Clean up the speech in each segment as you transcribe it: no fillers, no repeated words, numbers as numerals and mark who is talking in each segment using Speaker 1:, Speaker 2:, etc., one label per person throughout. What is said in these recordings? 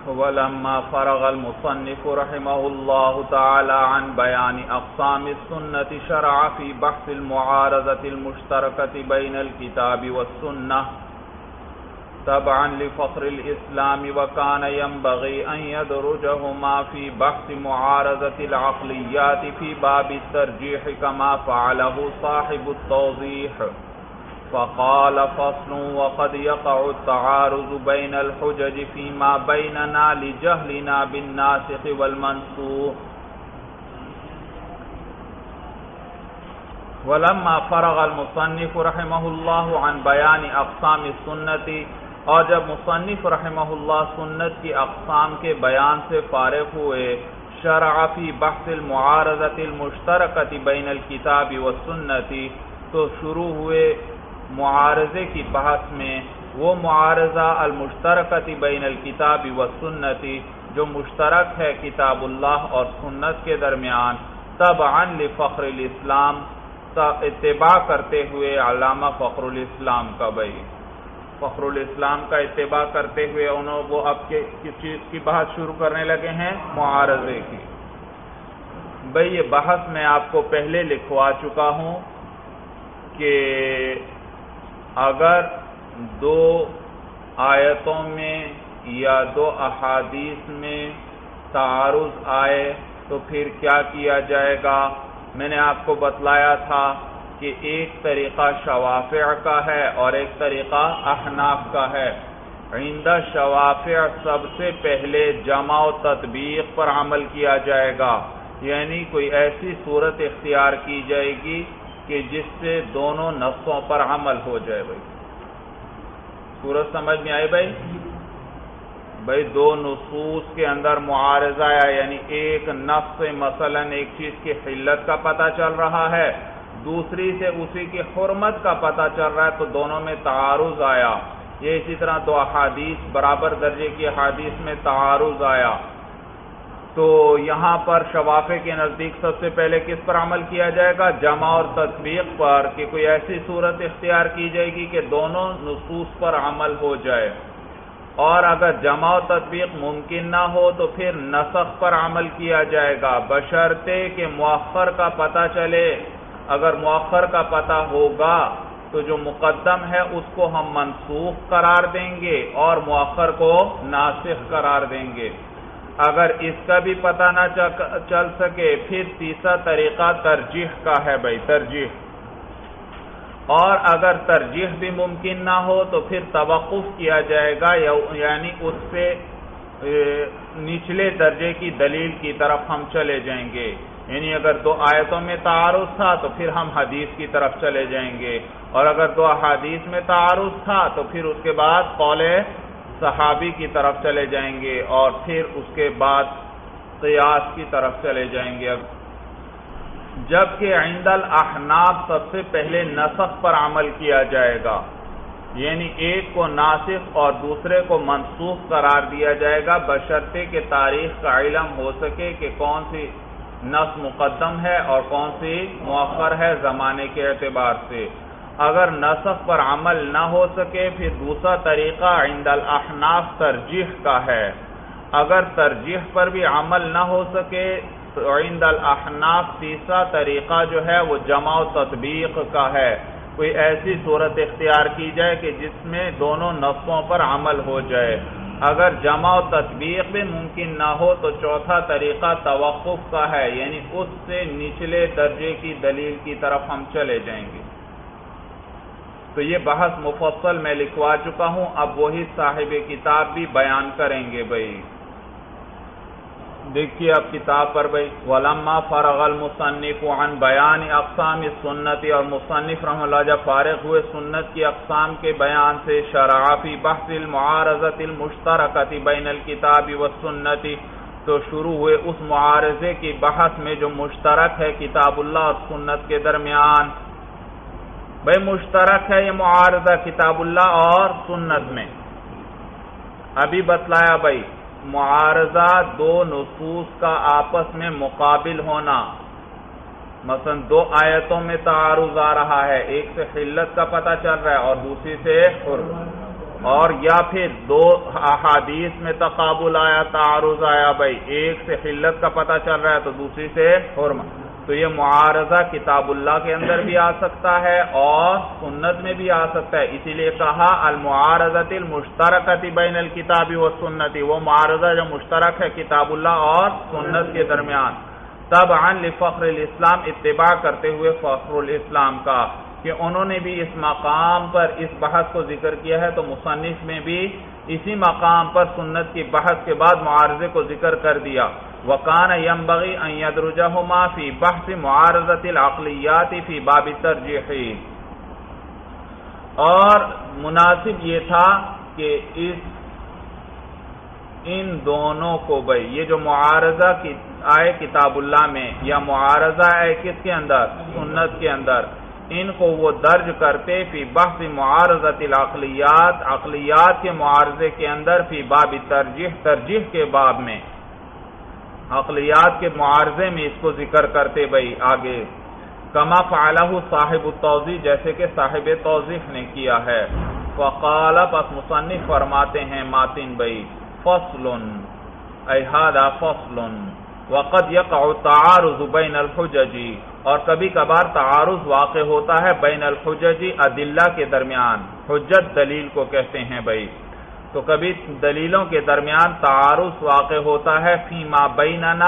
Speaker 1: ولما فرغ المصنف رحمه الله تعالى عن بيان أقسام السنة شرع في بحث المعارضة المشتركة بين الكتاب والسنة تبعا لفخر الإسلام، وكان ينبغي أن يدرجهما في بحث معارضة العقليات في باب الترجيح كما فعله صاحب التوضيح. فقال فصل: وقد يقع التعارض بين الحجج فيما بيننا لجهلنا بالناسخ والمنسوخ. ولما فرغ المصنف رحمہ اللہ عن بیان اقسام السنت، اور جب مصنف رحمہ اللہ سنت کی اقسام کے بیان سے فارغ ہوئے، شرع فی بحث المعارضۃ المشترکۃ بین الکتاب والسنت، تو شروع ہوئے معارضے کی بحث میں وہ معارضہ المشترکۃ بین الکتاب والسنت جو مشترک ہے کتاب اللہ اور سنت کے درمیان، تبعا لفخر الاسلام، اتباع کرتے ہوئے علامہ فخر الاسلام کا، بھائی فخر الاسلام کا اتباع کرتے ہوئے وہ اب کس چیز کی بحث شروع کرنے لگے ہیں؟ معارضے کی. بھائی یہ بحث میں آپ کو پہلے لکھوا چکا ہوں کہ اگر دو آیتوں میں یا دو احادیث میں تعارض آئے تو پھر کیا کیا جائے گا. میں نے آپ کو بتلایا تھا کہ ایک طریقہ شوافع کا ہے اور ایک طریقہ احناف کا ہے. عند شوافع سب سے پہلے جمع و تطبیق پر عمل کیا جائے گا، یعنی کوئی ایسی صورت اختیار کی جائے گی کہ جس سے دونوں نصوں پر عمل ہو جائے. بھائی صورت سمجھ میں آئی؟ بھائی دو نصوص کے اندر معارضہ آیا، یعنی ایک نص سے مثلا ایک چیز کی حلت کا پتہ چل رہا ہے، دوسری سے اسی کی حرمت کا پتہ چل رہا ہے، تو دونوں میں تعارض آیا. یہ اسی طرح دو احادیث برابر درجے کی احادیث میں تعارض آیا، تو یہاں پر شوافع کے نزدیک سب سے پہلے کس پر عمل کیا جائے گا؟ جمع اور تطبیق پر، کہ کوئی ایسی صورت اختیار کی جائے گی کہ دونوں نصوص پر عمل ہو جائے. اور اگر جمع و تطبیق ممکن نہ ہو تو پھر نسخ پر عمل کیا جائے گا، بشرطے کہ مؤخر کا پتہ چلے. اگر مؤخر کا پتہ ہوگا تو جو مقدم ہے اس کو ہم منسوخ قرار دیں گے اور مؤخر کو ناسخ قرار دیں گے. اگر اس کا بھی پتہ نہ چل سکے پھر تیسرا طریقہ ترجیح کا ہے. بھائی ترجیح، اور اگر ترجیح بھی ممکن نہ ہو تو پھر توقف کیا جائے گا، یعنی اس سے نچلے درجے کی دلیل کی طرف ہم چلے جائیں گے. یعنی اگر دو آیتوں میں تعارض تھا تو پھر ہم حدیث کی طرف چلے جائیں گے، اور اگر دو احادیث میں تعارض تھا تو پھر اس کے بعد قول صحابی کی طرف چلے جائیں گے، اور پھر اس کے بعد قیاس کی طرف چلے جائیں گے. جبکہ عند الاحناف سب سے پہلے نسخ پر عمل کیا جائے گا، یعنی ایک کو ناسخ اور دوسرے کو منسوخ قرار دیا جائے گا، بشرطے کہ تاریخ کا علم ہو سکے کہ کون سی نص مقدم ہے اور کون سی مؤخر ہے زمانے کے اعتبار سے. اگر نسخ پر عمل نہ ہو سکے پھر دوسرا طریقہ عند الاحناف ترجیح کا ہے. اگر ترجیح پر بھی عمل نہ ہو سکے تو عند الاحناف تیسرا طریقہ جو ہے وہ جمع و تطبیق کا ہے. کوئی ایسی صورت اختیار کی جائے کہ جس میں دونوں نصوں پر عمل ہو جائے. اگر جمع و تطبیق بھی ممکن نہ ہو تو چوتھا طریقہ توقف کا ہے، یعنی اس سے نچلے درجے کی دلیل کی طرف ہم چلے جائیں گے. تو یہ بحث مفصل میں لکھوا چکا ہوں، اب وہی صاحب کتاب بھی بیان کریں گے. بھائی دیکھیے اب کتاب پر بھائی ولما فرغ المصنف عن بیان اقسام السنت، اور مصنف رحمہ اللہ جب فارغ ہوئے سنت کی اقسام کے بیان سے، شرع فی بحث المعارضۃ المشترکۃ بین الکتاب والسنت، تو شروع ہوئے اس معارضے کی بحث میں جو مشترک ہے کتاب اللہ اور سنت کے درمیان. بھائی مشترک ہے یہ معارضہ کتاب اللہ اور سنت میں. ابھی بتلایا بھائی معارضہ دو نصوص کا آپس میں مقابل ہونا. مثلا دو آیتوں میں تعارض آ رہا ہے، ایک سے حلت کا پتہ چل رہا ہے اور دوسری سے اور یا پھر دو احادیث میں تقابل آیا، تعارض آیا، بھائی ایک سے حلت کا پتہ چل رہا ہے تو دوسری سے حرمت، تو یہ معارضہ کتاب اللہ کے اندر بھی آ سکتا ہے اور سنت میں بھی آ سکتا ہے. اسی لیے کہا المعارضۃ المشترکۃ بین الکتاب والسنت، وہ معارضہ جو مشترک ہے کتاب اللہ اور سنت کے درمیان. تبعا لفخر الاسلام، اتباع کرتے ہوئے فخر الاسلام کا، کہ انہوں نے بھی اس مقام پر اس بحث کو ذکر کیا ہے، تو مصنف میں بھی اسی مقام پر سنت کی بحث کے بعد معارضے کو ذکر کر دیا. وَكَانَ يَنبَغِي أَن يَدْرُجَهُمَا فِي بَحْثِ مُعَارَضَةِ الْعَقْلِيَّاتِ فِي بَابِ التَّرْجِيحِ، اور مناسب یہ تھا کہ ان دونوں کو بھائی یہ جو معارضہ آئے کتاب اللہ میں یا معارضہ آئے کس کے اندر؟ سنت کے اندر، ان کو وہ درج کرتے فی بحث معارضۃ العقلیات، عقلیات کے معارضے کے اندر، فی باب ترجیح، ترجیح کے باب میں، عقلیات کے معارضے میں اس کو ذکر کرتے بھائی آگے. کما فعلہ صاحب التوضیح، جیسے کہ صاحب توضیح نے کیا ہے. وقال، پس مصنف فرماتے ہیں ماتن بھائی، فصل ای ھذا فصل وقد یقع التعارض بین الحجج، اور کبھی کبھار تعارض واقع ہوتا ہے بین الحجج، ادلہ کے درمیان. حجت دلیل کو کہتے ہیں بھائی، تو کبھی دلیلوں کے درمیان تعارض واقع ہوتا ہے. فیما بیننا،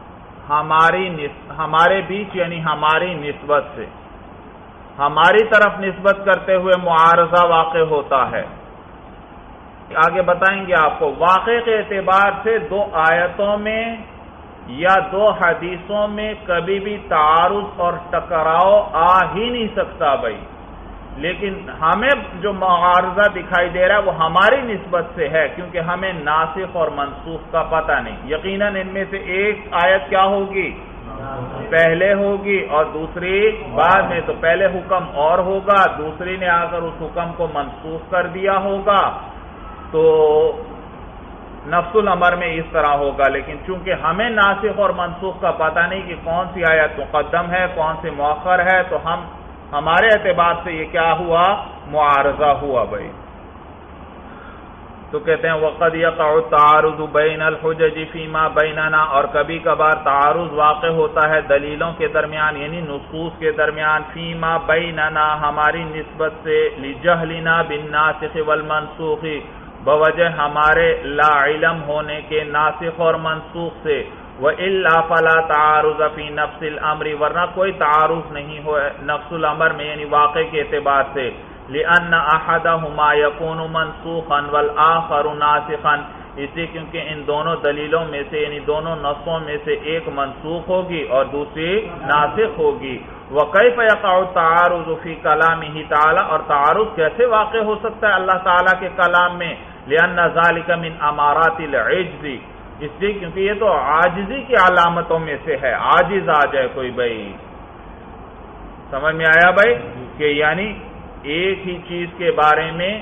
Speaker 1: ہمارے بیچ، یعنی ہماری نسبت سے، ہماری طرف نسبت کرتے ہوئے معارضہ واقع ہوتا ہے. آگے بتائیں گے آپ کو. واقع کے اعتبار سے دو آیتوں میں یا دو حدیثوں میں کبھی بھی تعارض اور ٹکراؤ آ ہی نہیں سکتا بھائی، لیکن ہمیں جو معارضہ دکھائی دے رہا ہے وہ ہماری نسبت سے ہے، کیونکہ ہمیں ناسخ اور منسوخ کا پتہ نہیں. یقیناً ان میں سے ایک آیت کیا ہوگی؟ پہلے ہوگی اور دوسری بعد میں. تو پہلے حکم اور ہوگا، دوسری نے آ کر اس حکم کو منسوخ کر دیا ہوگا. تو نفس الامر میں اس طرح ہوگا، لیکن چونکہ ہمیں ناسخ اور منسوخ کا پتہ نہیں کہ کون سی آیت مقدم ہے کون سی مؤخر ہے، تو ہمارے اعتبار سے یہ کیا ہوا؟ معارضہ ہوا بھائی. تو کہتے ہیں وقد یقع التعارض بین الحجج فیما بیننا، اور کبھی کبھار تعارض واقع ہوتا ہے دلیلوں کے درمیان، یعنی نصوص کے درمیان، فیما بیننا، ہماری نسبت سے، لجہلنا بالناسخ والمنسوخ، بوجہ ہمارے لا علم ہونے کے ناسخ اور منسوخ سے. وَإِلَّا فَلَا تَعَارُضَ فِي نَفْسِ الْأَمْرِ، ورنہ کوئی تعارض نہیں ہو نفس الامر میں، یعنی واقع کے اعتبار سے. لِأَنَّ أَحَدَهُمَا يَكُونُ مَنْسُوخًا وَالْآخَرُ نَاسِخًا، اس لیے کیونکہ ان دونوں دلیلوں میں سے، یعنی دونوں نصوں میں سے ایک منسوخ ہوگی اور دوسری ناسخ ہوگی. وَكَيْفَ يَقَعُ التَّعَارُضُ فِي كَلَامِهِ تَعَالَى، اور تعارض کیسے واقع ہو سکتا ہے اللہ تعالیٰ کے کلام میں؟ لِأَنَّ ذَلِكَ مِنْ أَمَارَاتِ الْعِجْزِ، اس لیے کیونکہ یہ تو عاجزی کی علامتوں میں سے ہے. عاجز آ جائے کوئی بھائی، سمجھ میں آیا بھائی؟ کہ یعنی ایک ہی چیز کے بارے میں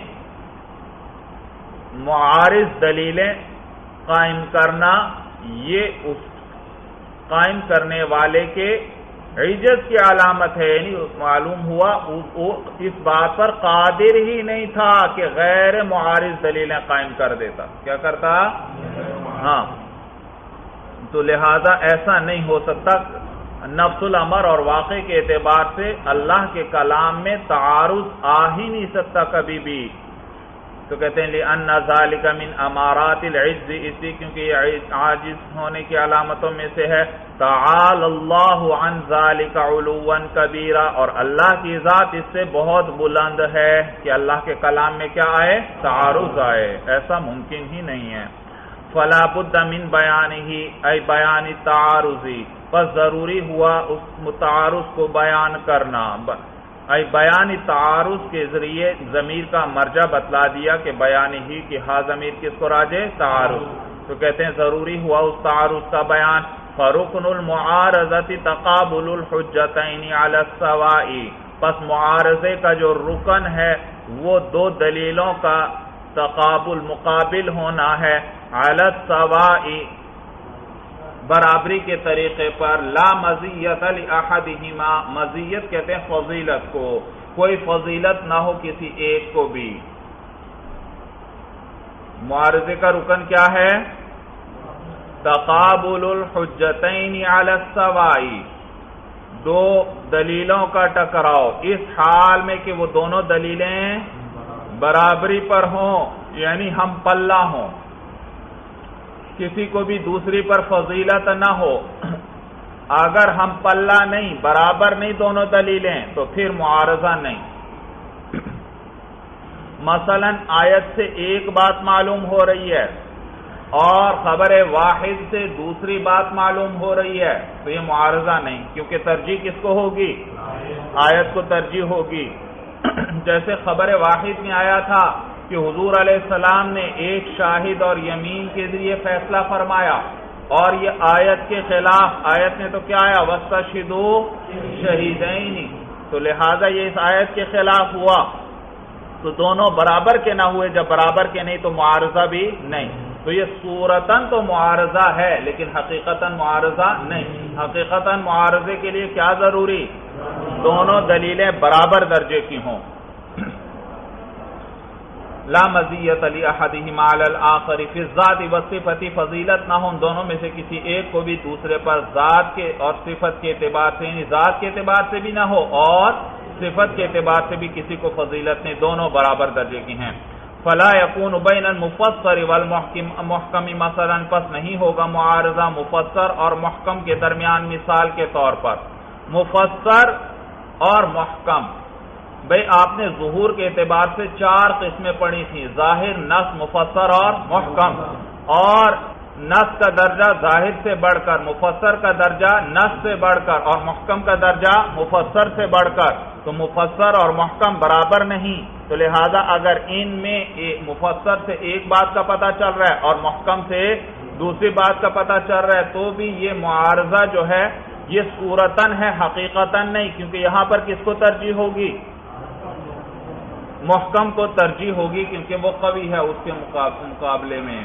Speaker 1: معارض دلیلیں قائم کرنا، یہ اس قائم کرنے والے کے عجز کی علامت ہے. یعنی معلوم ہوا اس بات پر قادر ہی نہیں تھا کہ غیر معارض دلیلیں قائم کر دیتا. کیا کرتا؟ ہاں. تو لہذا ایسا نہیں ہو سکتا. نفس الامر اور واقع کے اعتبار سے اللہ کے کلام میں تعارض آ ہی نہیں سکتا کبھی بھی. تو کہتے ہیں لِأَنَّ ذَلِكَ مِنْ أَمَارَاتِ الْعِجْزِ، اس لیے کیونکہ یہ عاجز ہونے کی علامتوں میں سے ہے. تَعَالَى اللَّهُ عَنْ ذَلِكَ عُلُوًّا كَبِيرًا، اور اللہ کی ذات اس سے بہت بلند ہے کہ اللہ کے کلام میں کیا آئے؟ تعارض آئے. ایسا ممکن ہی نہیں ہے. فَلَا بُدَّ مِنْ بَيَانِهِ أي بَيَانِ التَّعَارُضِ، پس ضروری ہوا اس متعارض کو بیان کرنا. ای بیان تعارض کے ذریعے ضمیر کا مرجع بتلا دیا کہ بیان ہی کی ہا ضمیر کس کو راجع؟ تعارض. تو کہتے ہیں ضروری ہوا اس تعارض کا بیان. فرکن المعارضۃ تقابل الحجتین علی السواء، پس معارضے کا جو رکن ہے وہ دو دلیلوں کا تقابل مقابل ہونا ہے. علی السواء، برابری کے طریقے پر. لا مزیت لأحدہما، مزیت کہتے ہیں فضیلت کو، کوئی فضیلت نہ ہو کسی ایک کو بھی. معارضے کا رکن کیا ہے؟ تقابل الحجتین علی السوائی، دو دلیلوں کا ٹکراؤ اس حال میں کہ وہ دونوں دلیلیں برابری پر ہوں، یعنی ہم پلہ ہوں، کسی کو بھی دوسری پر فضیلت نہ ہو۔ اگر ہم پلہ نہیں، برابر نہیں دونوں دلیلیں، تو پھر معارضہ نہیں۔ مثلا آیت سے ایک بات معلوم ہو رہی ہے اور خبر واحد سے دوسری بات معلوم ہو رہی ہے، تو یہ معارضہ نہیں، کیونکہ ترجیح کس کو ہوگی؟ آیت کو ترجیح ہوگی۔ جیسے خبر واحد میں آیا تھا کہ حضور علیہ السلام نے ایک شاہد اور یمین کے ذریعے فیصلہ فرمایا، اور یہ آیت کے خلاف، آیت نے تو کیا آیا؟ وَاسْتَشْهِدُوا شَهِيدَيْنِ، تو لہذا یہ اس آیت کے خلاف ہوا، تو دونوں برابر کے نہ ہوئے، جب برابر کے نہیں تو معارضہ بھی نہیں۔ تو یہ صورتاً تو معارضہ ہے لیکن حقیقتاً معارضہ نہیں۔ حقیقتاً معارضے کے لیے کیا ضروری؟ دونوں دلیلیں برابر درجے کی ہوں۔ لا مزیت لأحدہما علی الآخر فی الذات والصفت، فضیلت نہ ہوں دونوں میں سے کسی ایک کو بھی دوسرے پر ذات کے اور صفت کے اعتبار سے، یعنی ذات کے اعتبار سے بھی نہ ہو اور صفت کے اعتبار سے بھی کسی کو فضیلت نہیں، دونوں برابر درجے کی ہیں۔ فلا یکون بین المفسر والمحکم، مثلا پس نہیں ہوگا معارضہ مفسر اور محکم کے درمیان، مثال کے طور پر مفسر اور محکم، بھئی آپ نے ظہور کے اعتبار سے 4 قسمیں پڑھی تھیں، ظاہر، نص، مفسر اور محکم، اور نص کا درجہ ظاہر سے بڑھ کر، مفسر کا درجہ نص سے بڑھ کر، اور محکم کا درجہ مفسر سے بڑھ کر، تو مفسر اور محکم برابر نہیں، تو لہذا اگر ان میں مفسر سے ایک بات کا پتہ چل رہا ہے اور محکم سے دوسری بات کا پتہ چل رہا ہے، تو بھی یہ معارضہ جو ہے یہ صورتاً ہے، حقیقتاً نہیں، کیونکہ یہاں پر کس کو ترجیح ہوگی؟ محکم کو ترجیح ہوگی، کیونکہ وہ قوی ہے اس کے مقابلے میں۔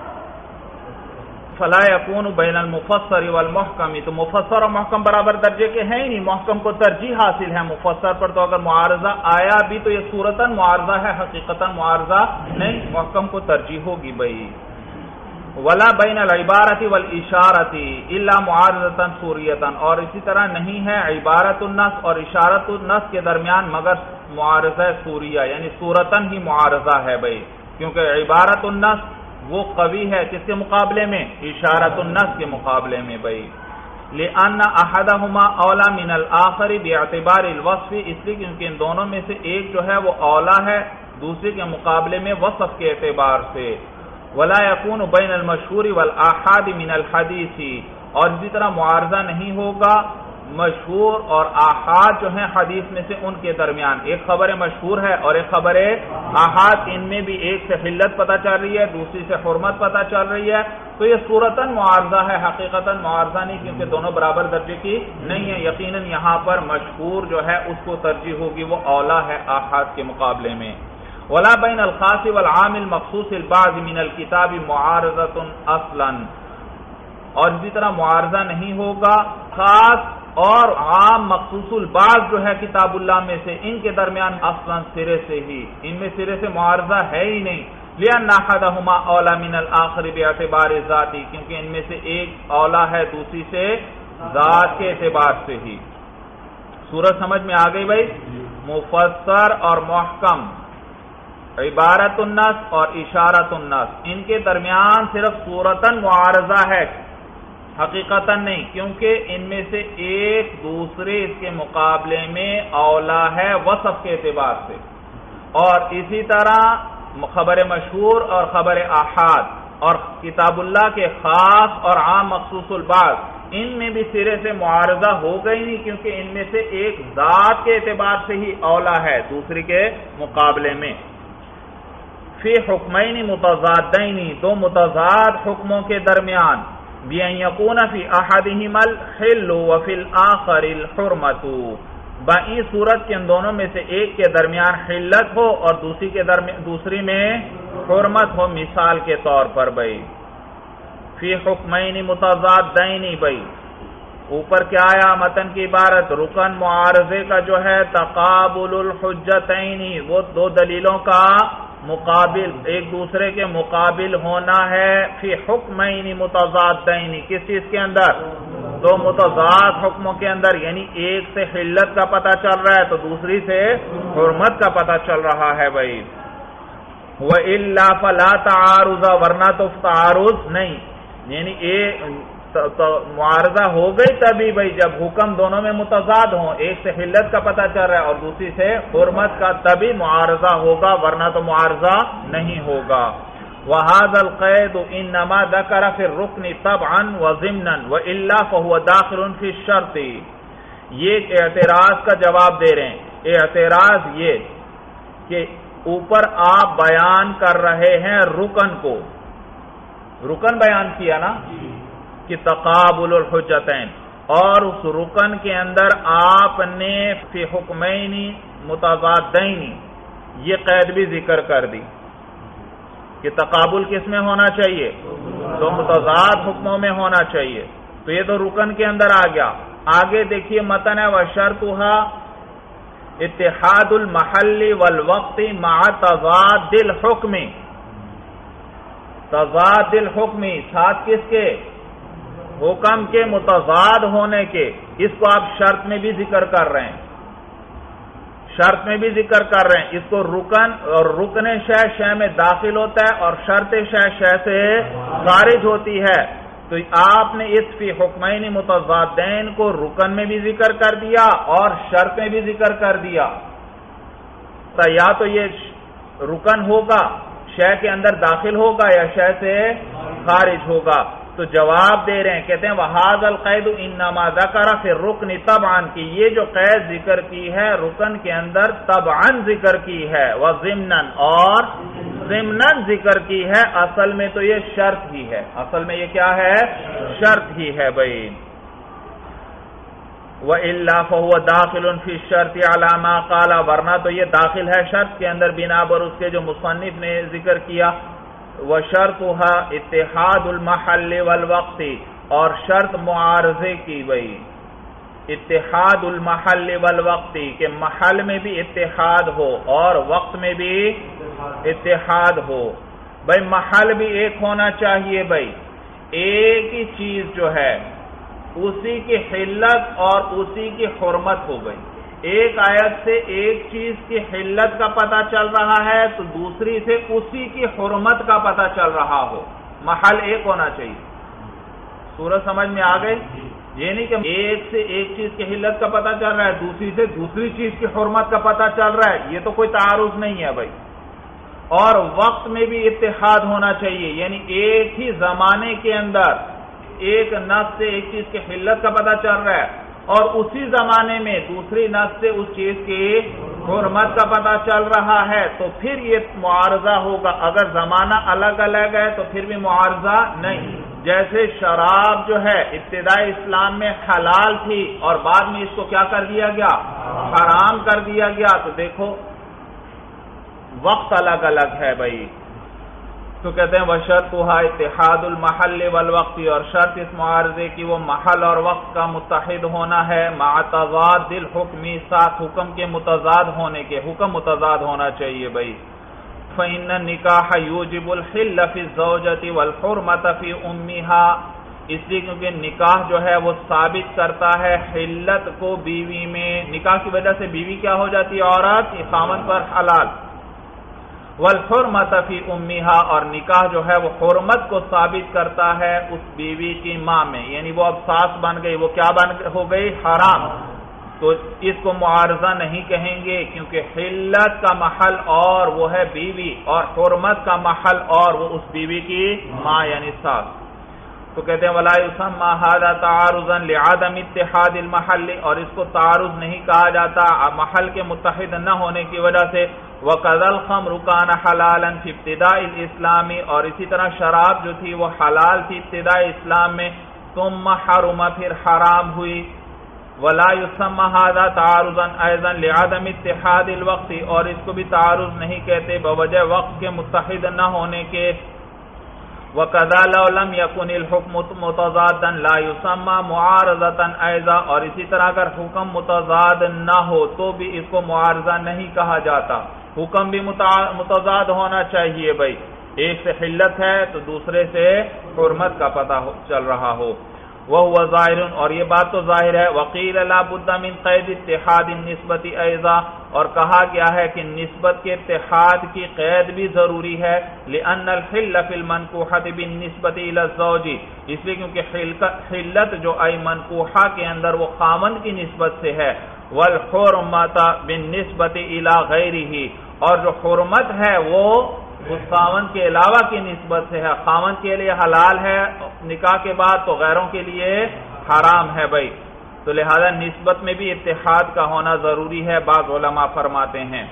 Speaker 1: فلا یکون بین المفسر والمحکم، تو مفسر اور محکم برابر درجے کے ہیں ہی نہیں، محکم کو ترجیح حاصل ہے مفسر پر، تو اگر معارضہ آیا بھی تو یہ صورتاً معارضہ ہے، حقیقتاً معارضہ نہیں، محکم کو ترجیح ہوگی بھائی۔ ولا بین العبارۃ والاشارۃ الا معارضۃ سوریۃ، اور اسی طرح نہیں ہے عبارت النص اور اشارت النص کے درمیان مگر معارضہ سوریہ، یعنی صورتاً ہی معارضہ ہے بھائی، کیونکہ عبارت النص وہ قوی ہے کس کے مقابلے میں؟ اشارت النص کے مقابلے میں بھائی۔ لأن احدہما اولا من الآخر باعتبار الوصف، اس لیے کیونکہ ان دونوں میں سے ایک جو ہے وہ اولا ہے دوسرے کے مقابلے میں وصف کے اعتبار سے۔ ولا يكون بين المشهور والآحاد من الحديث، اور اسی طرح معارضہ نہیں ہوگا مشہور اور آحاد جو ہیں حدیث میں سے ان کے درمیان، ایک خبر مشہور ہے اور ایک خبر آحاد، ان میں بھی ایک سے حلت پتہ چل رہی ہے دوسری سے حرمت پتہ چل رہی ہے، تو یہ صورتاً معارضہ ہے، حقیقتاً معارضہ نہیں، کیونکہ دونوں برابر درجے کی نہیں ہے۔ یقیناً یہاں پر مشہور جو ہے اس کو ترجیح ہوگی، وہ اولا ہے آحاد کے مقابلے میں۔ ولا بین الخاص والعام المخصوص البعض من الکتاب معارضۃ اصلا، اور اسی طرح معارضہ نہیں ہوگا خاص اور عام مخصوص البعض جو ہے کتاب اللہ میں سے، ان کے درمیان اصلا سرے سے ہی، ان میں سرے سے معارضہ ہے ہی نہیں۔ لأن احدہما اولا من الآخر باعتبار ذاتی، کیونکہ ان میں سے ایک اولا ہے دوسری سے ذات کے اعتبار سے ہی۔ سورج سمجھ میں آ گئی بھائی؟ مفسر اور محکم، عبارت النص اور اشارت النص، ان کے درمیان صرف صورتاً معارضہ ہے، حقیقتاً نہیں، کیونکہ ان میں سے ایک دوسرے اس کے مقابلے میں اولا ہے وصف کے اعتبار سے، اور اسی طرح خبر مشہور اور خبر آحاد اور کتاب اللہ کے خاص اور عام مخصوص البعض، ان میں بھی سرے سے معارضہ ہو گئی نہیں، کیونکہ ان میں سے ایک ذات کے اعتبار سے ہی اولا ہے دوسری کے مقابلے میں۔ فی حکمین متضادین، دو متضاد حکموں کے درمیان، بِأَن يَكُونَ فِي أَحَدِهِمَا الْحِلُّ وَفِي الْآخَرِ الْحُرْمَةُ، بائیں صورت کے ان دونوں میں سے ایک کے درمیان حلت ہو اور دوسری میں حرمت ہو، مثال کے طور پر بھائی فی حکمین متضادین، بھائی اوپر کیا آیا متن کی عبارت، رکن معارضے کا جو ہے تقابل الحجتین، وہ دو دلیلوں کا مقابل ایک دوسرے کے مقابل ہونا ہے فی حکمین متضادین، کس چیز کے اندر؟ دو متضاد حکموں کے اندر، یعنی ایک سے حلت کا پتہ چل رہا ہے تو دوسری سے حرمت کا پتہ چل رہا ہے بھائی۔ وَإِلَّا فَلَا تَعَارُضَ، ورنہ تو تعارض نہیں، یعنی معارضہ ہو گئی تبھی بھائی جب حکم دونوں میں متضاد ہوں، ایک سے حلت کا پتہ چل رہا ہے اور دوسری سے حرمت کا، تبھی معارضہ ہوگا، ورنہ تو معارضہ نہیں ہوگا۔ وَهَذَا الْقَيْدُ إِنَّمَا ذَكَرَ فِي الرُّكْنِ طَبْعًا وَضِمْنًا وَإِلَّا فَهُوَ دَاخِلٌ فِي الشَّرْطِ۔ یہ اعتراض کا جواب دے رہے ہیں۔ اعتراض یہ کہ اوپر آپ بیان کر رہے ہیں رکن کو، رکن بیان کیا نا کہ تقابل الحجتین، اور اس رکن کے اندر آپ نے فی حکمین متضادین یہ قید بھی ذکر کر دی کہ تقابل کس میں ہونا چاہیے؟ تو متضاد حکموں میں ہونا چاہیے، تو یہ تو رکن کے اندر آ گیا۔ آگے دیکھیے متن ہے وشرطها اتحاد المحل والوقت مع تضاد الحکم، تضاد الحکم ساتھ کس کے؟ حکم کے متضاد ہونے کے، اس کو آپ شرط میں بھی ذکر کر رہے ہیں، شرط میں بھی ذکر کر رہے ہیں اس کو۔ رکن اور رکن شے میں داخل ہوتا ہے اور شرط شے سے خارج ہوتی ہے، تو آپ نے اس فی حکمین متضادین کو رکن میں بھی ذکر کر دیا اور شرط میں بھی ذکر کر دیا، تو یا تو یہ رکن ہوگا شے کے اندر داخل ہوگا یا شے سے خارج ہوگا۔ تو جواب دے رہے ہیں، کہتے ہیں وَهَذَا الْقَيْدُ إِنَّمَا ذَكَرَ فِي الرُّكْنِ طَبْعًا، کہ یہ جو قید ذکر کی ہے رکن کے اندر طبعاً ذکر کی ہے، وَضِمْنًا اور ضمناً ذکر کی ہے، اصل میں تو یہ شرط ہی ہے، اصل میں یہ کیا ہے؟ شرط ہی ہے بھائی۔ وَإِلَّا فَهُوَ دَاخِلٌ فِي الشَّرْطِ عَلَى مَا قَالَ، ورنہ تو یہ داخل ہے شرط کے اندر بنا پر اس کے جو مصنف نے ذکر کیا۔ وَشَرْطُهَا اتحاد المحل والوقت، اور شرط معارضے کی بھائی اتحاد المحل والوقت، کہ محل میں بھی اتحاد ہو اور وقت میں بھی اتحاد ہو۔ بھائی محل بھی ایک ہونا چاہیے بھائی، ایک ہی چیز جو ہے اسی کی حلت اور اسی کی حرمت ہو گئی۔ ایک آیت سے ایک چیز کی حلت کا پتہ چل رہا ہے تو دوسری سے اسی کی حرمت کا پتہ چل رہا ہو، محل ایک ہونا چاہیے۔ سورج سمجھ میں آ گئی؟ یہ نہیں کہ ایک سے ایک چیز کی حلت کا پتہ چل رہا ہے دوسری سے دوسری چیز کی حرمت کا پتہ چل رہا ہے، یہ تو کوئی تعارض نہیں ہے بھائی۔ اور وقت میں بھی اتحاد ہونا چاہیے، یعنی ایک ہی زمانے کے اندر ایک نص سے ایک چیز کی حلت کا پتہ چل رہا ہے اور اسی زمانے میں دوسری نص سے اس چیز کی حرمت کا پتہ چل رہا ہے، تو پھر یہ معارضہ ہوگا۔ اگر زمانہ الگ الگ ہے تو پھر بھی معارضہ نہیں۔ جیسے شراب جو ہے ابتدائی اسلام میں حلال تھی اور بعد میں اس کو کیا کر دیا گیا؟ حرام کر دیا گیا، تو دیکھو وقت الگ الگ ہے بھائی۔ تو کہتے ہیں وَشَرْطُهَا اتحاد المحل والوقت، اور شرط اس معارضے کی وہ محل اور وقت کا متحد ہونا ہے، مع تضاد الحکم، ساتھ حکم کے متضاد ہونے کے، حکم متضاد ہونا چاہیے بھائی۔ فَإِنَّ النِّكَاحَ يُوجِبُ الْحِلَّ فِي الزَّوْجَةِ وَالْحُرْمَةَ فِي أُمِّهَا، اس لیے کیونکہ نکاح جو ہے وہ ثابت کرتا ہے حلت کو بیوی میں، نکاح کی وجہ سے بیوی کیا ہو جاتی ہے؟ عورت، خاوند پر حلال۔ والحرمت فی امہا، اور نکاح جو ہے وہ حرمت کو ثابت کرتا ہے اس بیوی کی ماں میں، یعنی وہ اب ساس بن گئی، وہ کیا ہو گئی؟ حرام۔ تو اس کو معارضہ نہیں کہیں گے کیونکہ حلت کا محل اور وہ ہے بیوی، اور حرمت کا محل اور وہ اس بیوی کی ماں یعنی ساس۔ تو کہتے ہیں وَلَا يُسَمَّى هَذَا تَعَارُضًا لِعَدَمِ اتِّحَادِ الْمَحَلِّ، اور اس کو تعارض نہیں کہا جاتا محل کے متحد نہ ہونے کی وجہ سے۔ وَقَذَا الْخَمْرُ كَانَ حَلَالًا فِي ابْتِدَاءِ الْإِسْلَامِ، اور اسی طرح شراب جو تھی وہ حلال تھی ابتدائی اسلام میں، ثُمَّ حَرُمَ، پھر حرام ہوئی۔ وَلَا يُسَمَّى هَذَا تَعَارُضًا أَيْضًا لِعَدَمِ اتِّحَادِ الْوَقْتِ، اور اس کو بھی تعارض نہیں کہتے بوجہ وقت کے متحد نہ ہونے کے۔ وَكَذَا لَوْ لَمْ يَكُنِ الْحُكْمُ مُتَضَادًا لَا يُسَمَّى مُعَارَضَةً أَيْضًا، اور اسی طرح اگر حکم متضاد نہ ہو تو بھی اس کو معارضہ نہیں کہا جاتا۔ حکم بھی متضاد ہونا چاہیے بھائی، ایک سے حلت ہے تو دوسرے سے حرمت کا پتہ چل رہا ہو. وَهُوَ ظَاهِرٌ، اور یہ بات تو ظاہر ہے. وَقِيلَ لَا بُدَّ مِنْ قَيْدِ اتِّحَادِ النِّسْبَةِ أَيْضًا، اور کہا گیا ہے کہ نسبت کے اتحاد کی قید بھی ضروری ہے. لِأَنَّ الْحِلَّ فِي الْمَنْكُوحَةِ بِالنِّسْبَةِ إِلَى الزَّوْجِ، اس لیے کیونکہ حلت جو آئی منکوحہ کے اندر وہ خامند کی نسبت سے ہے. وَالْحُرْمَةَ بِالنِّسْبَةِ إِلَى غَيْرِهِ، اور جو حرمت ہے وہ اس خاوند کے علاوہ کی نسبت سے ہے. خاوند کے لیے حلال ہے نکاح کے بعد تو غیروں کے لیے حرام ہے بھائی، تو لہذا نسبت میں بھی اتحاد کا ہونا ضروری ہے. بعض علماء فرماتے ہیں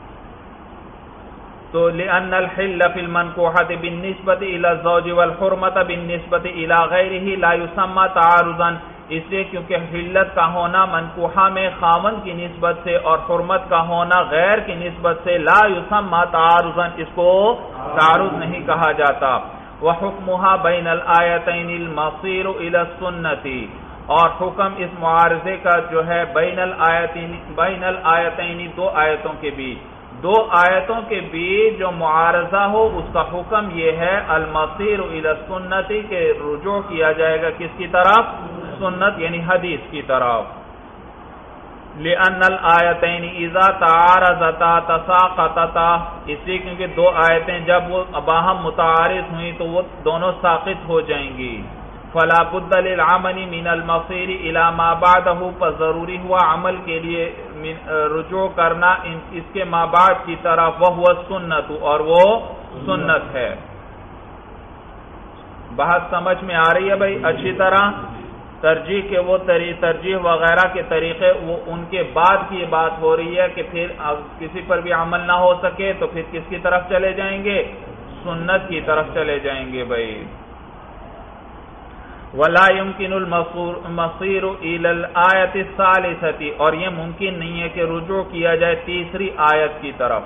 Speaker 1: تو لِأَنَّ الْحِلَّ فِي الْمَنْكُوحَةِ بِالنِّسْبَةِ إِلَى الزَّوْجِ وَالْحُرْمَةَ بِالنِّسْبَةِ إِلَى غَيْرِهِ لَا يُسَمَّى تَعَارُضًا، اس لیے کیونکہ حلت کا ہونا منکوحہ میں خاوند کی نسبت سے اور حرمت کا ہونا غیر کی نسبت سے لا یسمى تعارضا، اس کو تعارض نہیں کہا جاتا. وحکمها بین الآیتین المصیر الى السنة، اور حکم اس معارضے کا جو ہے بین الآیتین دو آیتوں کے بیچ، دو آیتوں کے بیچ جو معارضہ ہو اس کا حکم یہ ہے المصیر الى السنة، کہ رجوع کیا جائے گا کس کی طرف؟ سنت یعنی حدیث کی طرف. لِأَنَّ الْآیَتَيْنِ إِذَا تَعَارَضَتَا تَسَاقَطَتَا، اس لیے کیونکہ دو آیتیں جب وہ باہم متعارض ہوئیں تو وہ دونوں ساقط ہو جائیں گی. فَلَا بُدَّ لِلْعَمَلِ مِنَ الْمَصِيرِ إِلَى مَا بَعْدَهُ، پس ضروری ہوا عمل کے لیے رجوع کرنا اس کے ما بعد کی طرف. وَهُوَ السُّنَّةُ، اور وہ سنت ہے. بات سمجھ میں آ رہی ہے بھائی اچھی طرح؟ ترجیح کے وہ ترجیح وغیرہ کے طریقے وہ ان کے بعد کی بات ہو رہی ہے کہ پھر کسی پر بھی عمل نہ ہو سکے تو پھر کس کی طرف چلے جائیں گے؟ سنت کی طرف چلے جائیں گے بھائی. وَلَا يُمْكِنُ الْمَصِيرُ إِلَى الْآيَةِ الثَّالِثَةِ، اور یہ ممکن نہیں ہے کہ رجوع کیا جائے تیسری آیت کی طرف.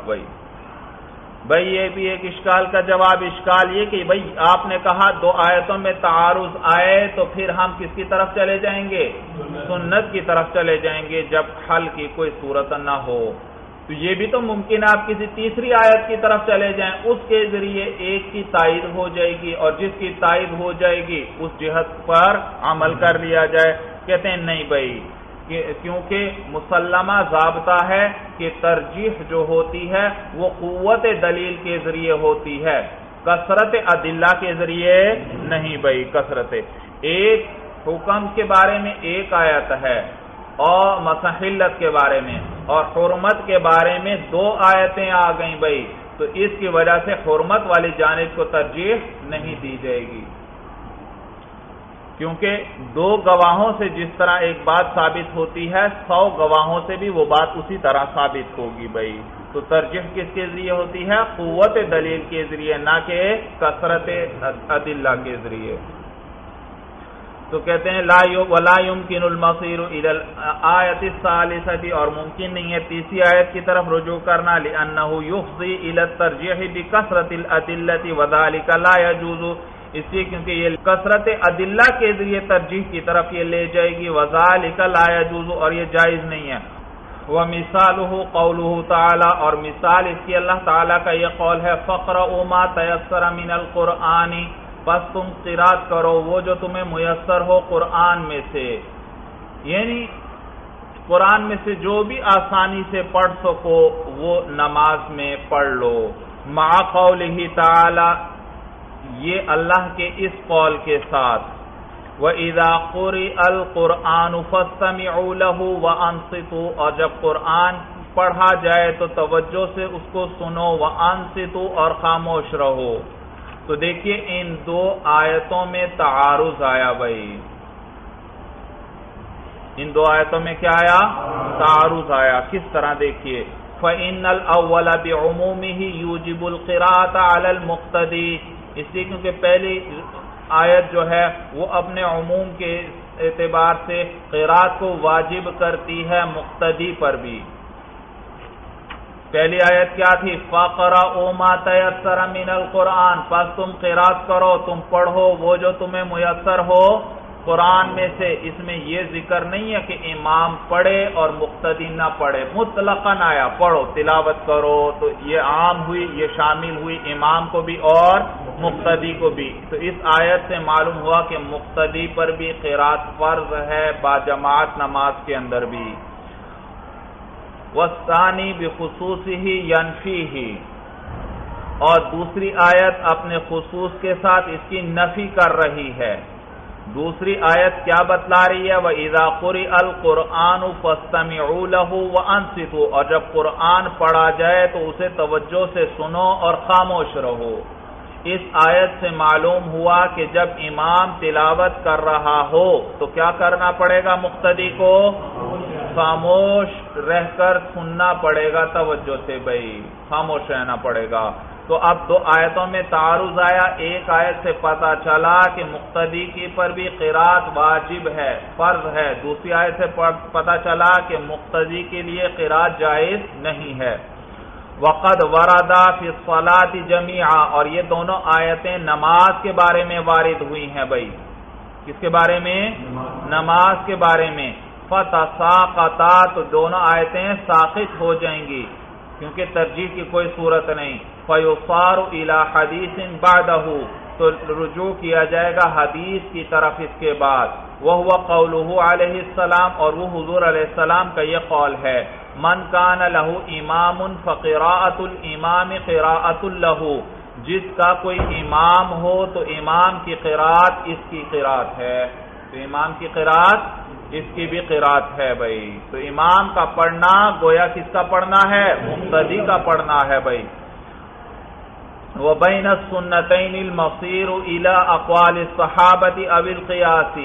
Speaker 1: بھائی یہ بھی ایک اشکال کا جواب. اشکال یہ کہ بھائی آپ نے کہا دو آیتوں میں تعارض آئے تو پھر ہم کس کی طرف چلے جائیں گے؟ سنت کی طرف چلے جائیں گے جب حل کی کوئی صورت نہ ہو. تو یہ بھی تو ممکن ہے آپ کسی تیسری آیت کی طرف چلے جائیں، اس کے ذریعے ایک کی تائید ہو جائے گی اور جس کی تائید ہو جائے گی اس جہت پر عمل کر لیا جائے. کہتے ہیں نہیں بھائی، کیونکہ مسلمہ ضابطہ ہے کہ ترجیح جو ہوتی ہے وہ قوت دلیل کے ذریعے ہوتی ہے، کثرت ادلہ کے ذریعے نہیں بھائی. کثرت ایک حکم کے بارے میں ایک آیت ہے اور مسحلت کے بارے میں اور حرمت کے بارے میں دو آیتیں آ گئیں بھائی، تو اس کی وجہ سے حرمت والی جانب کو ترجیح نہیں دی جائے گی، کیونکہ دو گواہوں سے جس طرح ایک بات ثابت ہوتی ہے 100 گواہوں سے بھی وہ بات اسی طرح ثابت ہوگی بھائی. تو ترجیح کس کے ذریعے ہوتی ہے؟ قوت دلیل کے ذریعے، نہ کہ کثرت ادلہ کے ذریعے. تو کہتے ہیں وَلَا يُمْكِنُ الْمَصِيرُ إِلَى الْآيَةِ الثَّالِثَةِ، اور ممکن نہیں ہے تیسری آیت کی طرف رجوع کرنا. لِأَنَّهُ يُفْضِي إِلَى التَّرْجِيحِ بِكَثْرَةِ الْأَدِلَّةِ وَذَلِكَ لَا يَجُوزُ، اس لیے کیونکہ یہ کثرت ادلہ کے ذریعے ترجیح کی طرف یہ لے جائے گی. وَذَلِكَ لَا يَجُوزُ، اور یہ جائز نہیں ہے. وَمِثَالُهُ قَوْلُهُ تَعَالَى، اور مثال اس کی اللہ تعالیٰ کا یہ قول ہے فَقْرَؤُوا مَا تَيَسَّرَ مِنَ الْقُرْآنِ، پس تم قرات کرو وہ جو تمہیں میسر ہو قرآن میں سے، یعنی قرآن میں سے جو بھی آسانی سے پڑھ سکو وہ نماز میں پڑھ لو. مع قولہ تعالی، یہ اللہ کے اس قول کے ساتھ وَإِذَا قُرِئَ الْقُرْآنُ فَاسْتَمِعُوا لَهُ وَأَنصِتُوا، اور جب قرآن پڑھا جائے تو توجہ سے اس کو سنو، وَأَنصِتُوا، اور خاموش رہو. تو دیکھیے ان دو آیتوں میں تعارض آیا بھائی، ان دو آیتوں میں کیا آیا؟ تعارض آیا. کس طرح دیکھیے فَإِنَّ الْأَوَّلَ بِعُمُومِهِ يُوجِبُ الْقِرَاءَةَ عَلَى الْمُقْتَدِي، اس لیے کیونکہ پہلی آیت جو ہے وہ اپنے عموم کے اعتبار سے قرات کو واجب کرتی ہے مقتدی پر بھی. پہلی آیت کیا تھی؟ فَقْرَؤُوا مَا تَيَسَّرَ مِنَ الْقُرْآنِ، پس تم قرات کرو، تم پڑھو وہ جو تمہیں میسر ہو قرآن میں سے اس میں یہ ذکر نہیں ہے کہ امام پڑھے اور مقتدی نہ پڑھے، مطلقاً آیا پڑھو تلاوت کرو، تو یہ عام ہوئی، یہ شامل ہوئی امام کو بھی اور مقتدی کو بھی۔ تو اس آیت سے معلوم ہوا کہ مقتدی پر بھی قرات فرض ہے با جماعت نماز کے اندر بھی۔ والثانی بخصوصہ ینفیہ، اور دوسری آیت اپنے خصوص کے ساتھ اس کی نفی کر رہی ہے۔ دوسری آیت کیا بتلا رہی ہے؟ وَإِذَا قُرِئَ الْقُرْآنُ فَاسْتَمِعُوا لَهُ وَأَنصِتُوا، اور جب قرآن پڑھا جائے تو اسے توجہ سے سنو اور خاموش رہو۔ اس آیت سے معلوم ہوا کہ جب امام تلاوت کر رہا ہو تو کیا کرنا پڑے گا؟ مقتدی کو خاموش رہ کر سننا پڑے گا، توجہ سے بھائی خاموش رہنا پڑے گا۔ تو اب دو آیتوں میں تعارض آیا، ایک آیت سے پتہ چلا کہ مقتدی کی پر بھی قرات واجب ہے، فرض ہے، دوسری آیت سے پتہ چلا کہ مقتدی کے لیے قرات جائز نہیں ہے۔ وقد وردا فی الصلاۃ جمیعا، اور یہ دونوں آیتیں نماز کے بارے میں وارد ہوئی ہیں بھائی۔ کس کے بارے میں؟ نماز کے بارے میں۔ فتساقطا، تو دونوں آیتیں ساقط ہو جائیں گی کیونکہ ترجیح کی کوئی صورت نہیں۔ فیصار الی حدیث بعدہ، تو رجوع کیا جائے گا حدیث کی طرف اس کے بعد۔ وہو قولہ علیہ السلام، اور وہ حضور علیہ السلام کا یہ قول ہے، من کان لہ امام فقراءۃ الامام قراءۃ لہ، جس کا کوئی امام ہو تو امام کی قرات اس کی قرات ہے، تو امام کی قرات اس کی بھی قرات ہے بھائی۔ تو امام کا پڑھنا گویا کس کا پڑھنا ہے؟ مقتدی کا پڑھنا ہے بھائی۔ وَبَيْنَ السُّنَّتَيْنِ الْمَصِيرُ إِلَىٰ أَقْوَالِ الصَّحَابَةِ أَوِ الْقِيَاسِ،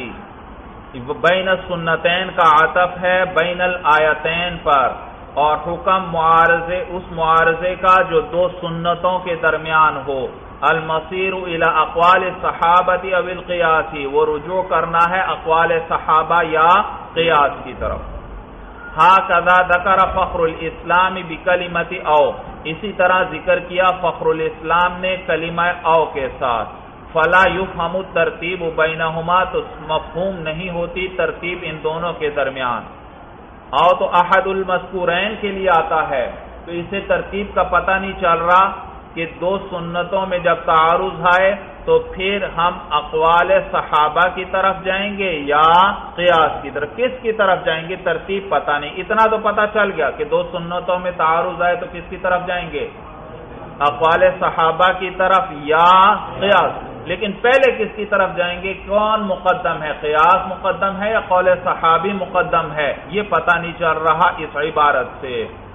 Speaker 1: بین السنتین کا عطف ہے بین الآیتین پر، اور حکم معارضے اس معارضے کا جو دو سنتوں کے درمیان ہو۔ المصیر الی اقوال الصحابۃ او القیاس، وہ رجوع کرنا ہے اقوال صحابہ یا قیاس کی طرف۔ ہاکذا ذکر فخر الاسلام بکلمۃ او، اسی طرح ذکر کیا فخر الاسلام نے کلمہ او کے ساتھ۔ فلا یفہم الترتیب بینہما، تو مفہوم نہیں ہوتی ترتیب ان دونوں کے درمیان۔ او تو احد المذکورین کے لیے آتا ہے، تو اسے ترتیب کا پتہ نہیں چل رہا کہ دو سنتوں میں جب تعارض آئے تو پھر ہم اقوال صحابہ کی طرف جائیں گے یا قیاس کی طرف، کس کی طرف جائیں گے ترتیب پتہ نہیں۔ اتنا تو پتہ چل گیا کہ دو سنتوں میں تعارض آئے تو کس کی طرف جائیں گے؟ اقوال صحابہ کی طرف یا قیاس، لیکن پہلے کس کی طرف جائیں گے؟ کون مقدم ہے؟ قیاس مقدم ہے یا قول صحابی مقدم ہے؟ یہ پتہ نہیں چل رہا اس عبارت سے۔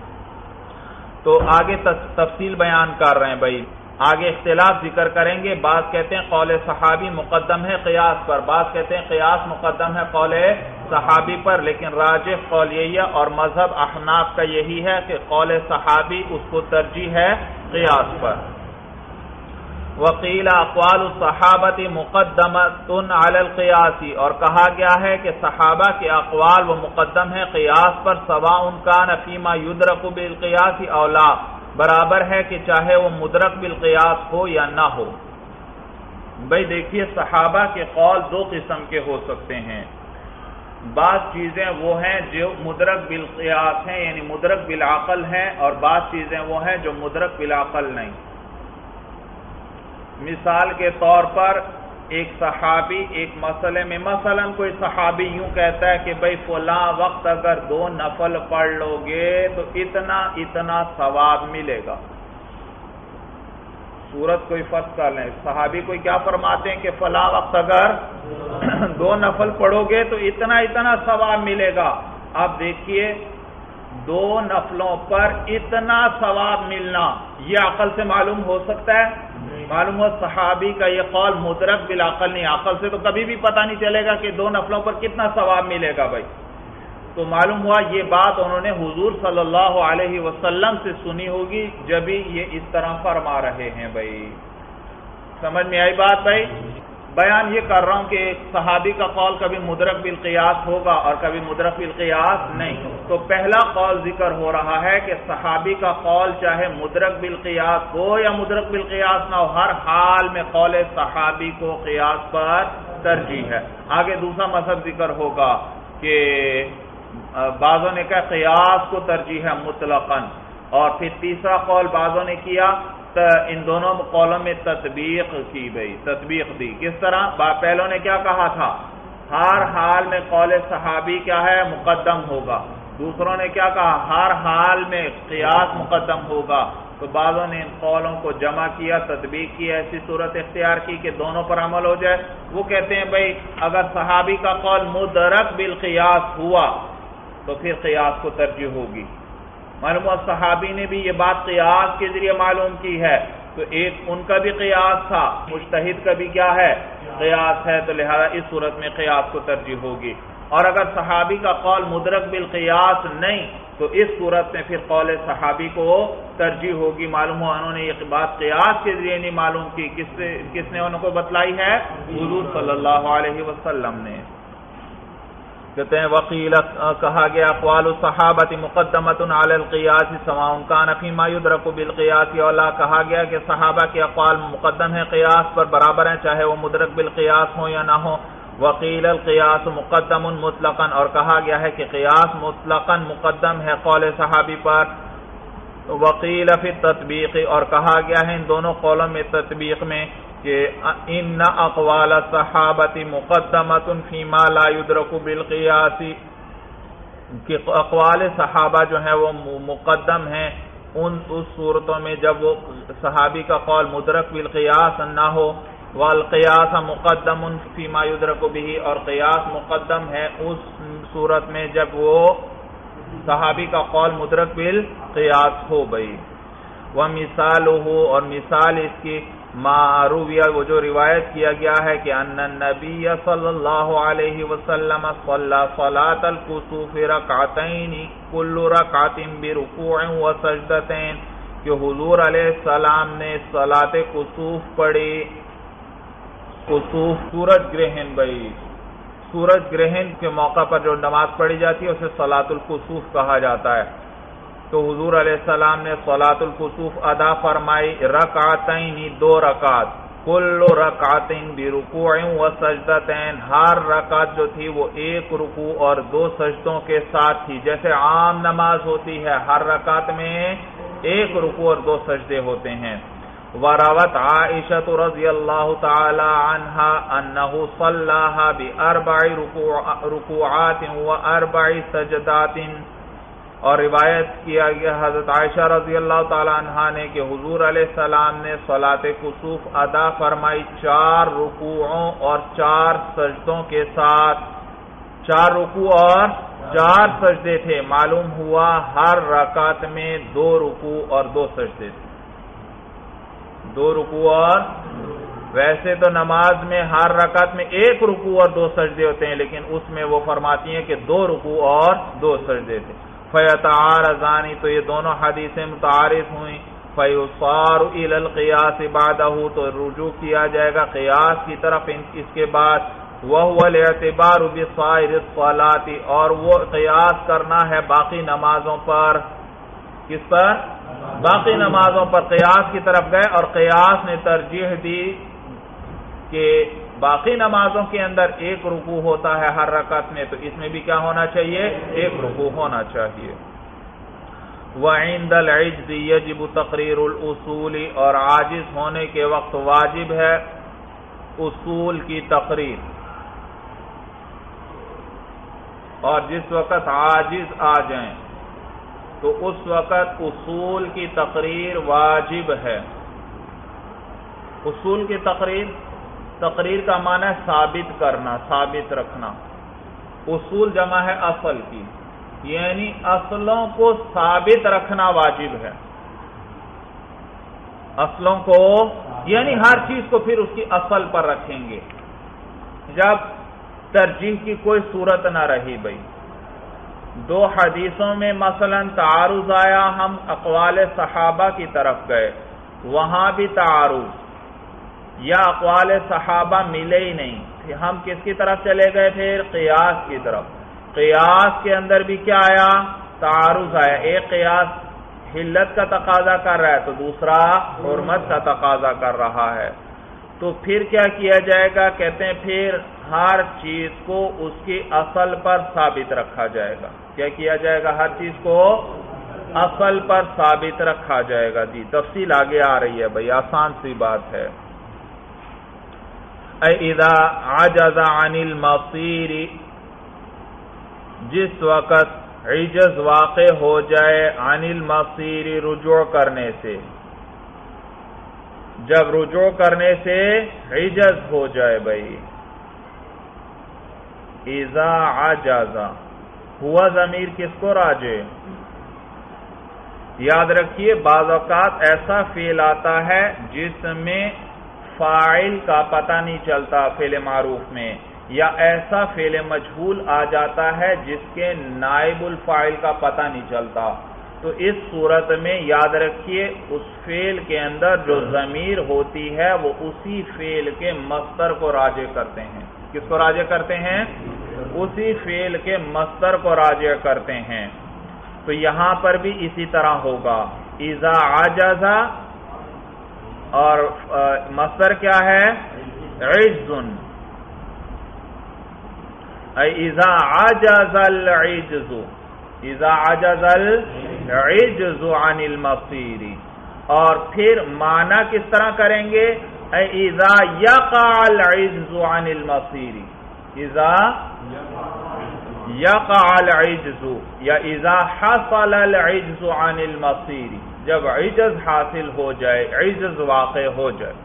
Speaker 1: تو آگے تفصیل بیان کر رہے ہیں بھائی، آگے اختلاف ذکر کریں گے۔ بعض کہتے ہیں قول صحابی مقدم ہے قیاس پر، بعض کہتے ہیں قیاس مقدم ہے قول صحابی پر، لیکن راجح قول یہی ہے اور مذہب احناف کا یہی ہے کہ قول صحابی اس کو ترجیح ہے قیاس پر۔ وقیل اقوال الصحابۃ مقدمۃ علی القیاس، اور کہا گیا ہے کہ صحابہ کے اقوال وہ مقدم ہیں قیاس پر، سواء کان فیما یدرک بالقیاس او لا، برابر ہے کہ چاہے وہ مدرک بالقیاس ہو یا نہ ہو۔ بھئی دیکھیے صحابہ کے قول دو قسم کے ہو سکتے ہیں، بعض چیزیں وہ ہیں جو مدرک بالقیاس ہیں یعنی مدرک بالعقل ہیں، اور بعض چیزیں وہ ہیں جو مدرک بالعقل نہیں۔ مثال کے طور پر ایک صحابی ایک مسئلے میں، مثلا کوئی صحابی یوں کہتا ہے کہ بھئی فلاں وقت اگر 2 نفل پڑھ لو گے تو اتنا اتنا ثواب ملے گا۔ صورت کوئی فرض کر لیں، صحابی کوئی کیا فرماتے ہیں کہ فلاں وقت اگر 2 نفل پڑھو گے تو اتنا اتنا ثواب ملے گا۔ اب دیکھیے 2 نفلوں پر اتنا ثواب ملنا یہ عقل سے معلوم ہو سکتا ہے؟ معلوم ہو صحابی کا یہ قول مدرک بالعقل نہیں، عقل سے تو کبھی بھی پتہ نہیں چلے گا کہ 2 نفلوں پر کتنا ثواب ملے گا بھائی۔ تو معلوم ہوا یہ بات انہوں نے حضور صلی اللہ علیہ وسلم سے سنی ہوگی جبھی یہ اس طرح فرما رہے ہیں بھائی۔ سمجھ میں آئی بات بھائی؟ بیان یہ کر رہا ہوں کہ صحابی کا قول کبھی مدرک بالقیاس ہوگا اور کبھی مدرک بالقیاس نہیں۔ تو پہلا قول ذکر ہو رہا ہے کہ صحابی کا قول چاہے مدرک بالقیاس ہو یا مدرک بالقیاس نہ ہو، ہر حال میں قول صحابی کو قیاس پر ترجیح ہے۔ آگے دوسرا مذہب ذکر ہوگا کہ بعضوں نے کہا قیاس کو ترجیح ہے مطلقاً، اور پھر تیسرا قول بعضوں نے کیا ان دونوں قولوں میں تطبیق کی گئی، تطبیق دی۔ کس طرح؟ پہلوں نے کیا کہا تھا؟ ہر حال میں قول صحابی کیا ہے؟ مقدم ہوگا۔ دوسروں نے کیا کہا؟ ہر حال میں قیاس مقدم ہوگا۔ تو بعضوں نے ان قولوں کو جمع کیا، تطبیق کی، ایسی صورت اختیار کی کہ دونوں پر عمل ہو جائے۔ وہ کہتے ہیں بھائی اگر صحابی کا قول مدرک بالقیاس ہوا تو پھر قیاس کو ترجیح ہوگی۔ معلوم ہوا صحابی نے بھی یہ بات قیاس کے ذریعے معلوم کی ہے، تو ایک ان کا بھی قیاس تھا، مجتہد کا بھی کیا ہے؟ قیاس ہے، تو لہذا اس صورت میں قیاس کو ترجیح ہوگی۔ اور اگر صحابی کا قول مدرک بالقیاس نہیں تو اس صورت میں پھر قول صحابی کو ترجیح ہوگی۔ معلوم ہوا انہوں نے یہ بات قیاس کے ذریعے نہیں معلوم کی، کس نے ان کو بتلائی ہے؟ حضور صلی اللہ علیہ وسلم نے۔ کہتے ہیں وقیل کہا گیا اقوال الصحابۃ مقدمۃ علی القیاس سواء کان فیما یدرک بالقیاس اولا، کہا گیا کہ صحابہ کے اقوال مقدم ہیں قیاس پر، برابر ہیں چاہے وہ مدرک بالقیاس ہو یا نہ ہو۔ وقیل القیاس مقدم مطلقاً، اور کہا گیا ہے کہ قیاس مطلقاً مقدم ہے قول صحابی پر۔ وقیل فی التطبیق، اور کہا گیا ہے ان دونوں قولوں میں تطبیق میں کہ ان اقوال الصحابۃ مقدمۃ فیما لا یدرک بالقیاس، کہ اقوال صحابہ جو ہیں وہ مقدم ہیں اس صورتوں میں جب وہ صحابی کا قول مدرک بالقیاس نہ ہو۔ والقیاس مقدم فیما یدرک به، اور قیاس مقدم ہے اس صورت میں جب وہ صحابی کا قول مدرک بالقیاس ہو بھئی۔ ومثالہ، اور مثال اس کی معرویہ، وہ جو روایت کیا گیا ہے کہ ان النبی صلی اللہ علیہ وسلم صلی صلاۃ الکسوف رکعتین کل رکعت برکوع وسجدتین، کہ حضور علیہ السلام نے صلاۃ کسوف پڑھی۔ کسوف سورج گرہن بھائی، سورج گرہن کے موقع پر جو نماز پڑھی جاتی ہے اسے صلاۃ الکسوف کہا جاتا ہے۔ تو حضور علیہ السلام نے صلاۃ الکسوف ادا فرمائی، رکعتین، 2 رکعت، کل رکعتین برکوع وسجدتین، ہر رکعت جو تھی وہ 1 رکوع اور 2 سجدوں کے ساتھ تھی۔ جیسے عام نماز ہوتی ہے ہر رکعت میں 1 رکوع اور 2 سجدے ہوتے ہیں۔ وروت عائشہ رضی اللہ تعالی عنہا انہ صلاها باربع رکوعات واربع سجدات، اور روایت کیا گیا حضرت عائشہ رضی اللہ تعالی عنہا نے کہ حضور علیہ السلام نے صلاۃ کسوف ادا فرمائی 4 رکوعوں اور 4 سجدوں کے ساتھ۔ 4 رکوع اور 4 سجدے تھے، معلوم ہوا ہر رکعت میں 2 رکوع اور 2 سجدے تھے۔ 2 رکوع، اور ویسے تو نماز میں ہر رکعت میں 1 رکوع اور 2 سجدے ہوتے ہیں، لیکن اس میں وہ فرماتی ہیں کہ 2 رکوع اور 2 سجدے تھے۔ فیتعارضان، تو یہ دونوں حدیثیں متعارض ہوئیں۔ فیصار الی القیاس بعدہ، تو رجوع کیا جائے گا قیاس کی طرف اس کے بعد۔ وہو الاعتبار بسائر الصلاۃ، اور وہ قیاس کرنا ہے باقی نمازوں پر۔ کس پر؟ باقی نمازوں پر قیاس کی طرف گئے، اور قیاس نے ترجیح دی کہ باقی نمازوں کے اندر 1 رکوع ہوتا ہے ہر رکعت میں، تو اس میں بھی کیا ہونا چاہیے؟ 1 رکوع ہونا چاہیے۔ وعند العجز یجب تقریر الاصول، اور عاجز ہونے کے وقت واجب ہے اصول کی تقریر، اور جس وقت عاجز آ جائیں تو اس وقت اصول کی تقریر واجب ہے۔ اصول کی تقریر کا معنی ہے ثابت کرنا، ثابت رکھنا۔ اصول جمع ہے اصل کی، یعنی اصلوں کو ثابت رکھنا واجب ہے۔ اصلوں کو یعنی ہر چیز کو پھر اس کی اصل پر رکھیں گے۔ جب ترجیح کی کوئی صورت نہ رہی بھائی، 2 حدیثوں میں مثلا تعارض آیا، ہم اقوال صحابہ کی طرف گئے، وہاں بھی تعارض، یا اقوال صحابہ ملے ہی نہیں، ہم کس کی طرف چلے گئے تھے؟ قیاس کی طرف۔ قیاس کے اندر بھی کیا آیا؟ تعارض آیا۔ ایک قیاس حلت کا تقاضا کر رہا ہے تو دوسرا حرمت کا تقاضا کر رہا ہے۔ تو پھر کیا کیا جائے گا؟ کہتے ہیں پھر ہر چیز کو اس کی اصل پر ثابت رکھا جائے گا۔ کیا کیا جائے گا؟ ہر چیز کو اصل پر ثابت رکھا جائے گا۔ جی تفصیل آگے آ رہی ہے بھائی، آسان سی بات ہے۔ اذا عجز عن المصیر، جس وقت عجز واقع ہو جائے عن المصیر، رجوع کرنے سے، جب رجوع کرنے سے عجز ہو جائے بھائی۔ اذا عجز، ہوا ضمیر کس کو راجع؟ یاد رکھیے بعض اوقات ایسا فعل آتا ہے جس میں فاعل کا پتہ نہیں چلتا فعل معروف میں، یا ایسا فعل مجہول آ جاتا ہے جس کے نائب الفاعل کا پتہ نہیں چلتا۔ تو اس صورت میں یاد رکھیے اس فعل کے اندر جو ضمیر ہوتی ہے وہ اسی فعل کے مصدر کو راجع کرتے ہیں۔ کس کو راجع کرتے ہیں؟ اسی فعل کے مصدر کو راجع کرتے ہیں۔ تو یہاں پر بھی اسی طرح ہوگا، اذا عجز، اور مصدر کیا ہے؟ عجز، اذا عجز العجز، اذا عجز العجز عن المصیر۔ اور پھر معنی کس طرح کریں گے؟ اذا یقع العجز عن المصیر، اذا یقع العجز، یا اذا حصل العجز عن المصیر، جب عجز حاصل ہو جائے، عجز واقع ہو جائے۔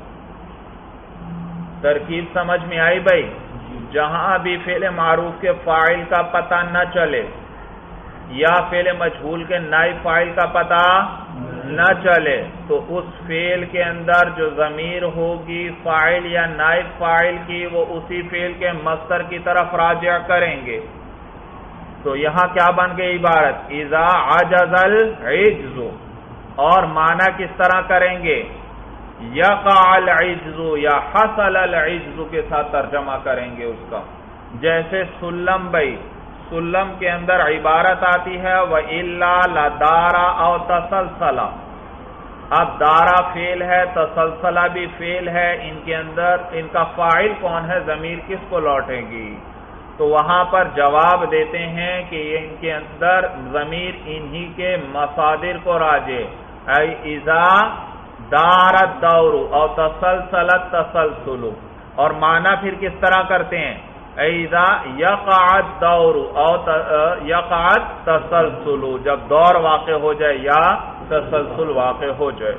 Speaker 1: ترکیب سمجھ میں آئی بھائی؟ جہاں بھی فعل معروف کے فاعل کا پتہ نہ چلے یا فعل مجہول کے نائب فاعل کا پتہ نہ چلے تو اس فعل کے اندر جو ضمیر ہوگی فاعل یا نائب فاعل کی وہ اسی فعل کے مصدر کی طرف راجع کریں گے۔ تو یہاں کیا بن گئی عبارت؟ اذا عجز العجز، اور معنی کس طرح کریں گے؟ یقع العجز یا حصل العجز کے ساتھ ترجمہ کریں گے اس کا۔ جیسے سلم بھائی، سلم کے اندر عبارت آتی ہے وَإِلَّا لَدَارَ أَوْ تَسَلْسَلَ۔ اب دارا فعل ہے، تسلسلہ بھی فعل ہے، ان کے اندر ان کا فاعل کون ہے؟ ضمیر کس کو لوٹے گی؟ تو وہاں پر جواب دیتے ہیں کہ ان کے اندر ضمیر انہی کے مصادر کو راجع، اذا دار الدور او تسلسل التسلسل، اور معنی پھر کس طرح کرتے ہیں؟ اذا یقع الدور او یقع التسلسل، جب دور واقع ہو جائے یا تسلسل واقع ہو جائے۔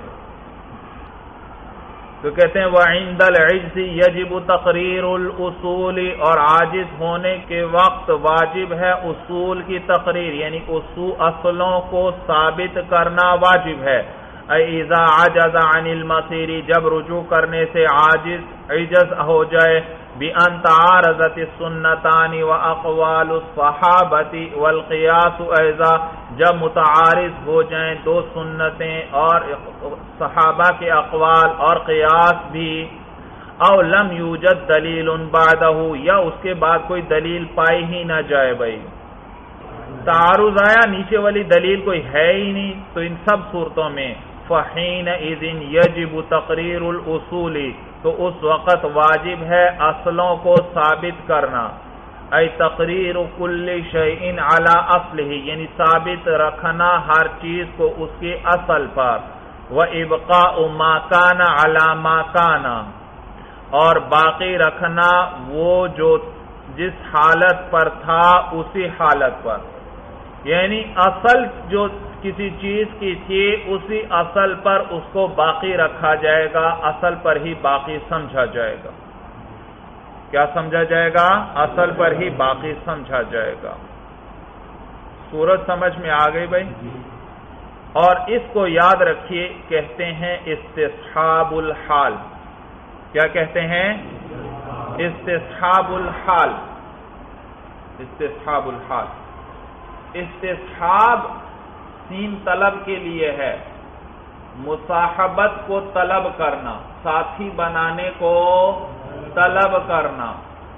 Speaker 1: تو کہتے ہیں وَعِنْدَ الْعِجْزِ يَجِبُ تَقْرِيرُ الْأُصُولِ، اور عاجز ہونے کے وقت واجب ہے اصول کی تقریر، یعنی اصلوں کو ثابت کرنا واجب ہے۔ اذا عجز عن المصیر، جب رجوع کرنے سے عجز ہو جائے، بِأَنْ تَعَارَضَتِ السُّنَّتَانِ وَأَقْوَالُ الصَّحَابَةِ وَالْقِيَاسُ أَيْضًا، جب متعارض ہو جائیں دو سنتیں اور صحابہ کے اقوال اور قیاس بھی، او لم یوجد دلیل بعدہ، یا اس کے بعد کوئی دلیل پائی ہی نہ جائے بھائی، تعارض آیا نیچے والی دلیل کوئی ہے ہی نہیں، تو ان سب صورتوں میں فَحِينَئِذٍ يَجِبُ تَقْرِيرُ الْأُصُولِ، تو اس وقت واجب ہے اصلوں کو ثابت کرنا، اے تقریر کل شیء علی اصلہ، یعنی ثابت رکھنا ہر چیز کو اس کے اصل پر، وَإِبْقَاءُ مَا كَانَ عَلَى مَا كَانَ، اور باقی رکھنا وہ جو جس حالت پر تھا اسی حالت پر، یعنی اصل جو کسی چیز کی تھی اسی اصل پر اس کو باقی رکھا جائے گا، اصل پر ہی باقی سمجھا جائے گا۔ کیا سمجھا جائے گا؟ اصل پر ہی باقی سمجھا جائے گا۔ صورت سمجھ میں آ گئی بھائی؟ اور اس کو یاد رکھیے، کہتے ہیں استصحاب الحال۔ کیا کہتے ہیں؟ استصحاب الحال، استصحاب الحال۔ استصحاب سین طلب کے لیے ہے، مصاحبت کو طلب کرنا، ساتھی بنانے کو طلب کرنا۔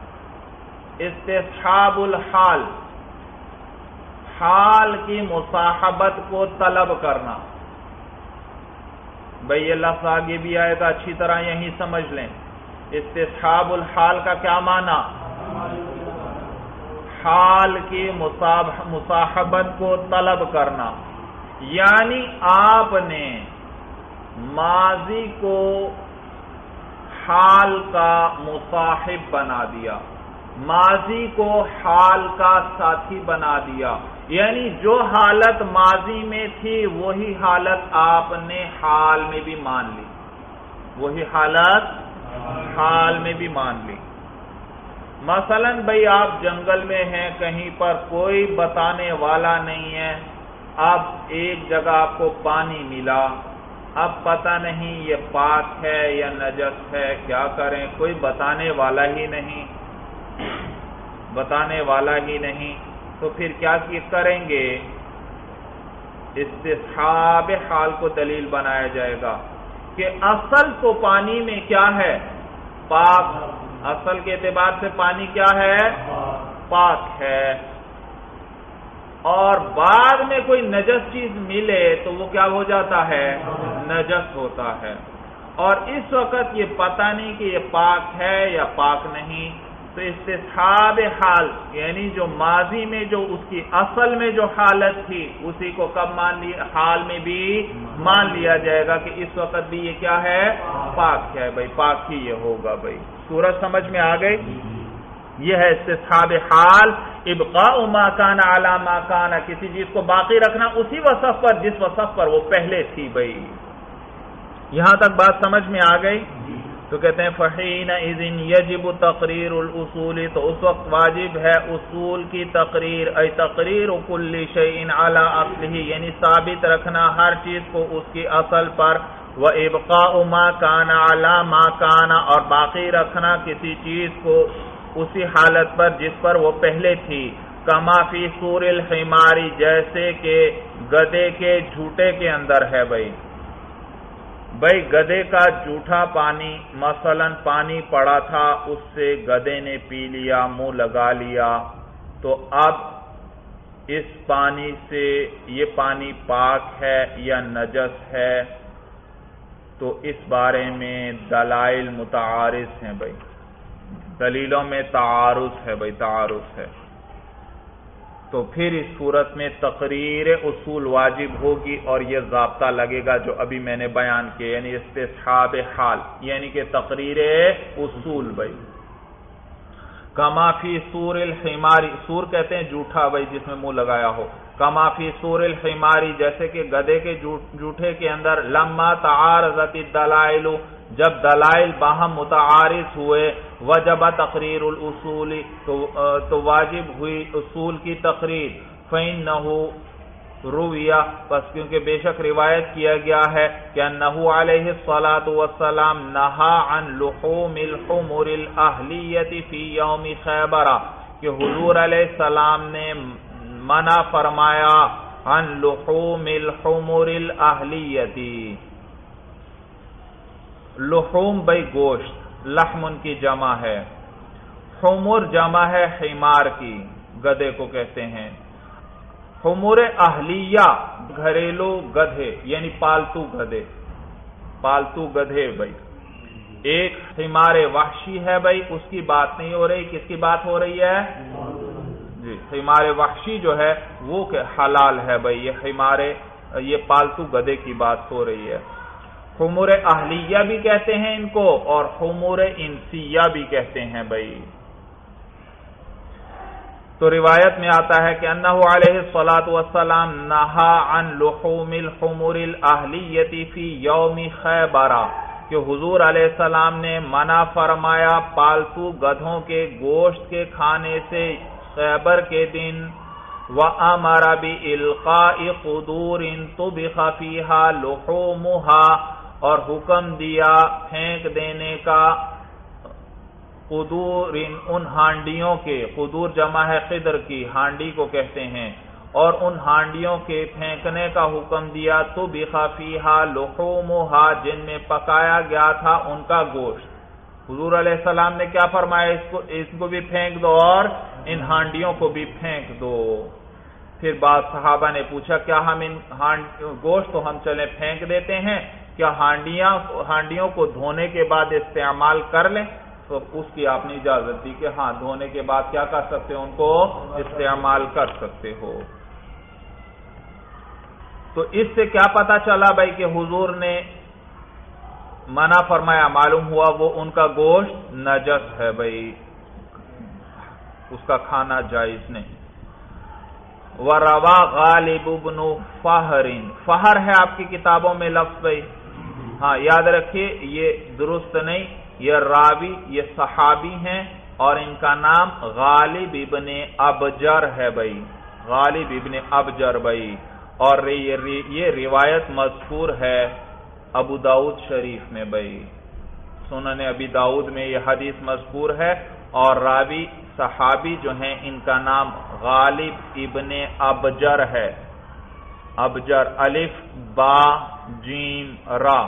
Speaker 1: استصحاب الحال، حال کی مصاحبت کو طلب کرنا۔ بھئی یہ لفظ آگے بھی آئے گا، اچھی طرح یہی سمجھ لیں۔ استصحاب الحال کا کیا معنی؟ حال کی مصاحبت کو طلب کرنا، یعنی آپ نے ماضی کو حال کا مصاحب بنا دیا، ماضی کو حال کا ساتھی بنا دیا، یعنی جو حالت ماضی میں تھی وہی حالت آپ نے حال میں بھی مان لی، وہی حالت حال میں بھی مان لی۔ مثلا بھئی آپ جنگل میں ہیں، کہیں پر کوئی بتانے والا نہیں ہے، اب ایک جگہ آپ کو پانی ملا، اب پتہ نہیں یہ پاک ہے یا نجس ہے، کیا کریں؟ کوئی بتانے والا ہی نہیں، بتانے والا ہی نہیں، تو پھر کیا کریں گے؟ استصحاب حال کو دلیل بنایا جائے گا کہ اصل تو پانی میں کیا ہے؟ پاک، اصل کے اعتبار سے پانی کیا ہے؟ پاک ہے، اور بعد میں کوئی نجس چیز ملے تو وہ کیا ہو جاتا ہے؟ نجس ہوتا ہے، اور اس وقت یہ پتہ نہیں کہ یہ پاک ہے یا پاک نہیں، تو استصحاب حال یعنی جو ماضی میں جو اس کی اصل میں جو حالت تھی اسی کو کب مان لیا؟ حال میں بھی مان لیا جائے گا کہ اس وقت بھی یہ کیا ہے؟ پاک ہے، بھائی پاک ہی یہ ہوگا۔ بھائی سورج سمجھ میں آ گئی؟ یہ ہے استصحاب حال، ابقاء ما کان علی ما کان، کسی چیز کو باقی رکھنا اسی وصف پر جس وصف پر وہ پہلے تھی۔ بھائی یہاں تک بات سمجھ میں آ گئی؟ تو کہتے ہیں فحینئذ یجب تقریر الاصول، تو اس وقت واجب ہے اصول کی تقریر، ای تقریر کل شیء علی اصلہ، یعنی ثابت رکھنا ہر چیز کو اس کی اصل پر، وابقاء ما کان علی ما کان، اور باقی رکھنا کسی چیز کو اسی حالت پر جس پر وہ پہلے تھی، کما فی سور الحماری، جیسے کہ گدھے کے جھوٹے کے اندر ہے۔ بھائی گدھے کا جھوٹا پانی، مثلا پانی پڑا تھا، اس سے گدھے نے پی لیا، منہ لگا لیا، تو اب اس پانی سے یہ پانی پاک ہے یا نجس ہے، تو اس بارے میں دلائل متعارض ہیں۔ بھائی دلیلوں میں تعارض ہے، بھائی تعارض ہے، تو پھر اس صورت میں تقریر اصول واجب ہوگی، اور یہ ضابطہ لگے گا جو ابھی میں نے بیان کیا، یعنی استصحاب حال، یعنی کہ تقریر اصول۔ بھائی کما فی سور الحماری، سور کہتے ہیں جھوٹا بھائی جس میں منہ لگایا ہو، کما فی سور الحماری، جیسے کہ گدھے کے جھوٹے کے اندر، لما تعارضت الدلائل، جب دلائل باہم متعارض ہوئے، وجب تقریر الاصول، تو واجب ہوئی اصول کی تقریر، فإنہ رویہ، پس کیونکہ بے شک روایت کیا گیا ہے کہ انہ علیہ الصلاۃ والسلام نہا عن لحوم الحمر الاہلیۃ فی یوم خیبر، کہ حضور علیہ السلام نے منع فرمایا عن لحوم الحمر الاہلیۃ، لحوم بھائی گوشت، لحم ان کی جمع ہے، حمر جمع ہے حمار کی، گدھے کو کہتے ہیں، حمر اہلیہ گھریلو گدھے یعنی پالتو گدھے، پالتو گدھے۔ بھائی ایک حمار وحشی ہے، بھائی اس کی بات نہیں ہو رہی، کس کی بات ہو رہی ہے؟ جی حمار وحشی جو ہے وہ کہ حلال ہے، بھائی یہ پالتو گدھے کی بات ہو رہی ہے۔ حمر اہلیہ بھی کہتے ہیں ان کو، اور حمر انسیہ بھی کہتے ہیں۔ بھائی تو روایت میں آتا ہے کہ انہ علیہ الصلاۃ والسلام نہا عن لحوم الحمر الاہلیۃ فی یوم خیبر، کہ حضور علیہ السلام نے منع فرمایا پالتو گدھوں کے گوشت کے کھانے سے خیبر کے دن، وَأَمَرَ بِإِلْقَاءِ قُدُورٍ طُبِخَ فِيهَا لُحُومُهَا، اور حکم دیا پھینک دینے کا قدور ان ہانڈیوں کے، قدور جمع ہے قدر کی، ہانڈی کو کہتے ہیں، اور ان ہانڈیوں کے پھینکنے کا حکم دیا، طُبِخَ فِيهَا لُحُومُهَا، جن میں پکایا گیا تھا ان کا گوشت۔ حضور علیہ السلام نے کیا فرمایا؟ اس کو بھی پھینک دو اور ان ہانڈیوں کو بھی پھینک دو۔ پھر بعض صحابہ نے پوچھا کیا ہم ان گوشت تو ہم چلے پھینک دیتے ہیں، کیا ہانڈیوں کو دھونے کے بعد استعمال کر لیں؟ تو اس کی آپ نے اجازت دی کہ ہاں دھونے کے بعد کیا کر سکتے ہو، ان کو استعمال کر سکتے ہو۔ تو اس سے کیا پتا چلا بھائی کہ حضور نے منع فرمایا، معلوم ہوا وہ ان کا گوشت نجس ہے بھائی، اس کا کھانا جائز نہیں۔ وَرَوَى غالب بن فہر، فہر ہے آپ کی کتابوں میں لفظ بھائی، ہاں یاد رکھیے یہ درست نہیں، یہ راوی یہ صحابی ہیں اور ان کا نام غالب ابن ابجر ہے بھائی، غالب ابن ابجر بھائی، اور یہ روایت مذکور ہے ابو داؤد شریف میں بھائی، سنن ابی داؤد میں یہ حدیث مذکور ہے، اور راوی صحابی جو ہیں ان کا نام غالب ابن ابجر ہے، ابجر الف با جیم را۔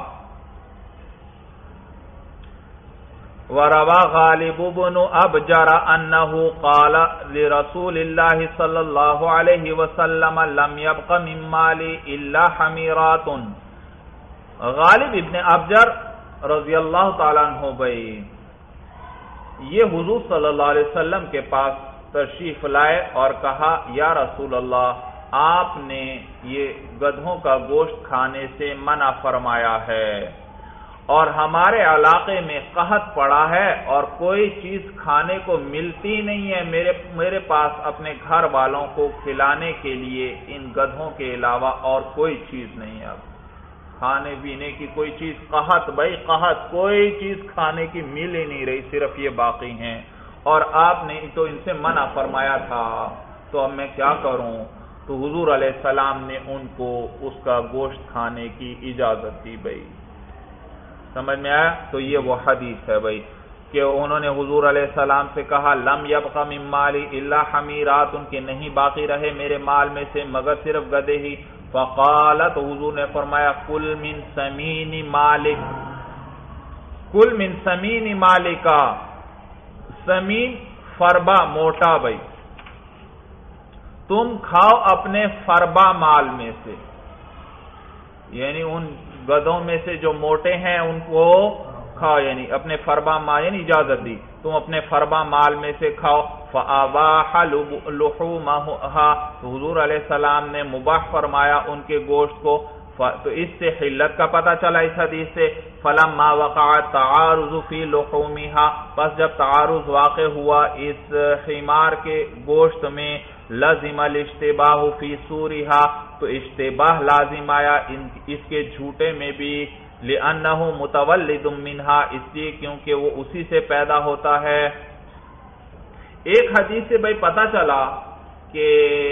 Speaker 1: وَرَوَى غالب بن ابجر انه قال لرسول الله صلی اللہ علیہ وسلم لم يبق من مالی الا حمیرات۔ غالب ابن ابجر رضی اللہ تعالیٰ عنہ بھائی یہ حضور صلی اللہ علیہ وسلم کے پاس تشریف لائے اور کہا یا رسول اللہ آپ نے یہ گدھوں کا گوشت کھانے سے منع فرمایا ہے، اور ہمارے علاقے میں قحط پڑا ہے اور کوئی چیز کھانے کو ملتی نہیں ہے، میرے پاس اپنے گھر والوں کو کھلانے کے لیے ان گدھوں کے علاوہ اور کوئی چیز نہیں ہے، کھانے پینے کی کوئی چیز، قحط بھائی قحط، کوئی چیز کھانے کی مل ہی نہیں رہی، صرف یہ باقی ہیں، اور آپ نے تو ان سے منع فرمایا تھا، تو اب میں کیا کروں؟ تو حضور علیہ السلام نے ان کو اس کا گوشت کھانے کی اجازت دی بھائی، سمجھ میں آیا؟ تو یہ وہ حدیث ہے بھائی کہ انہوں نے حضور علیہ السلام سے کہا لم یبق من مالی الا حمیرات، ان کے نہیں باقی رہے میرے مال میں سے مگر صرف گدھے ہی۔ فقال، تو حضور نے فرمایا کل من سمین مالک، کل من سمین مالکا، سمین فربا موٹا بھائی، تم کھاؤ اپنے فربا مال میں سے، یعنی ان گدھوں میں سے جو موٹے ہیں ان کو کھاؤ، یعنی اپنے فربا مال، یعنی اجازت دی تم اپنے فربا مال میں سے کھاؤ۔ فَأَبَاحَ لُحُومَهَا، تو حضور علیہ السلام نے مباح فرمایا ان کے گوشت کو، تو اس سے حلت کا پتہ چلا اس حدیث سے۔ فَلَمَّا وَقَعَ التَّعَارُضُ فِي لُحُومِهَا، پس جب تعارض واقع ہوا اس حمار کے گوشت میں، لازم الاشتباہ فی سورها، تو اشتباہ لازم آیا اس کے جھوٹے میں بھی، لأنه متولد منها، اس لیے کیونکہ وہ اسی سے پیدا ہوتا ہے۔ ایک حدیث سے بھائی پتہ چلا کہ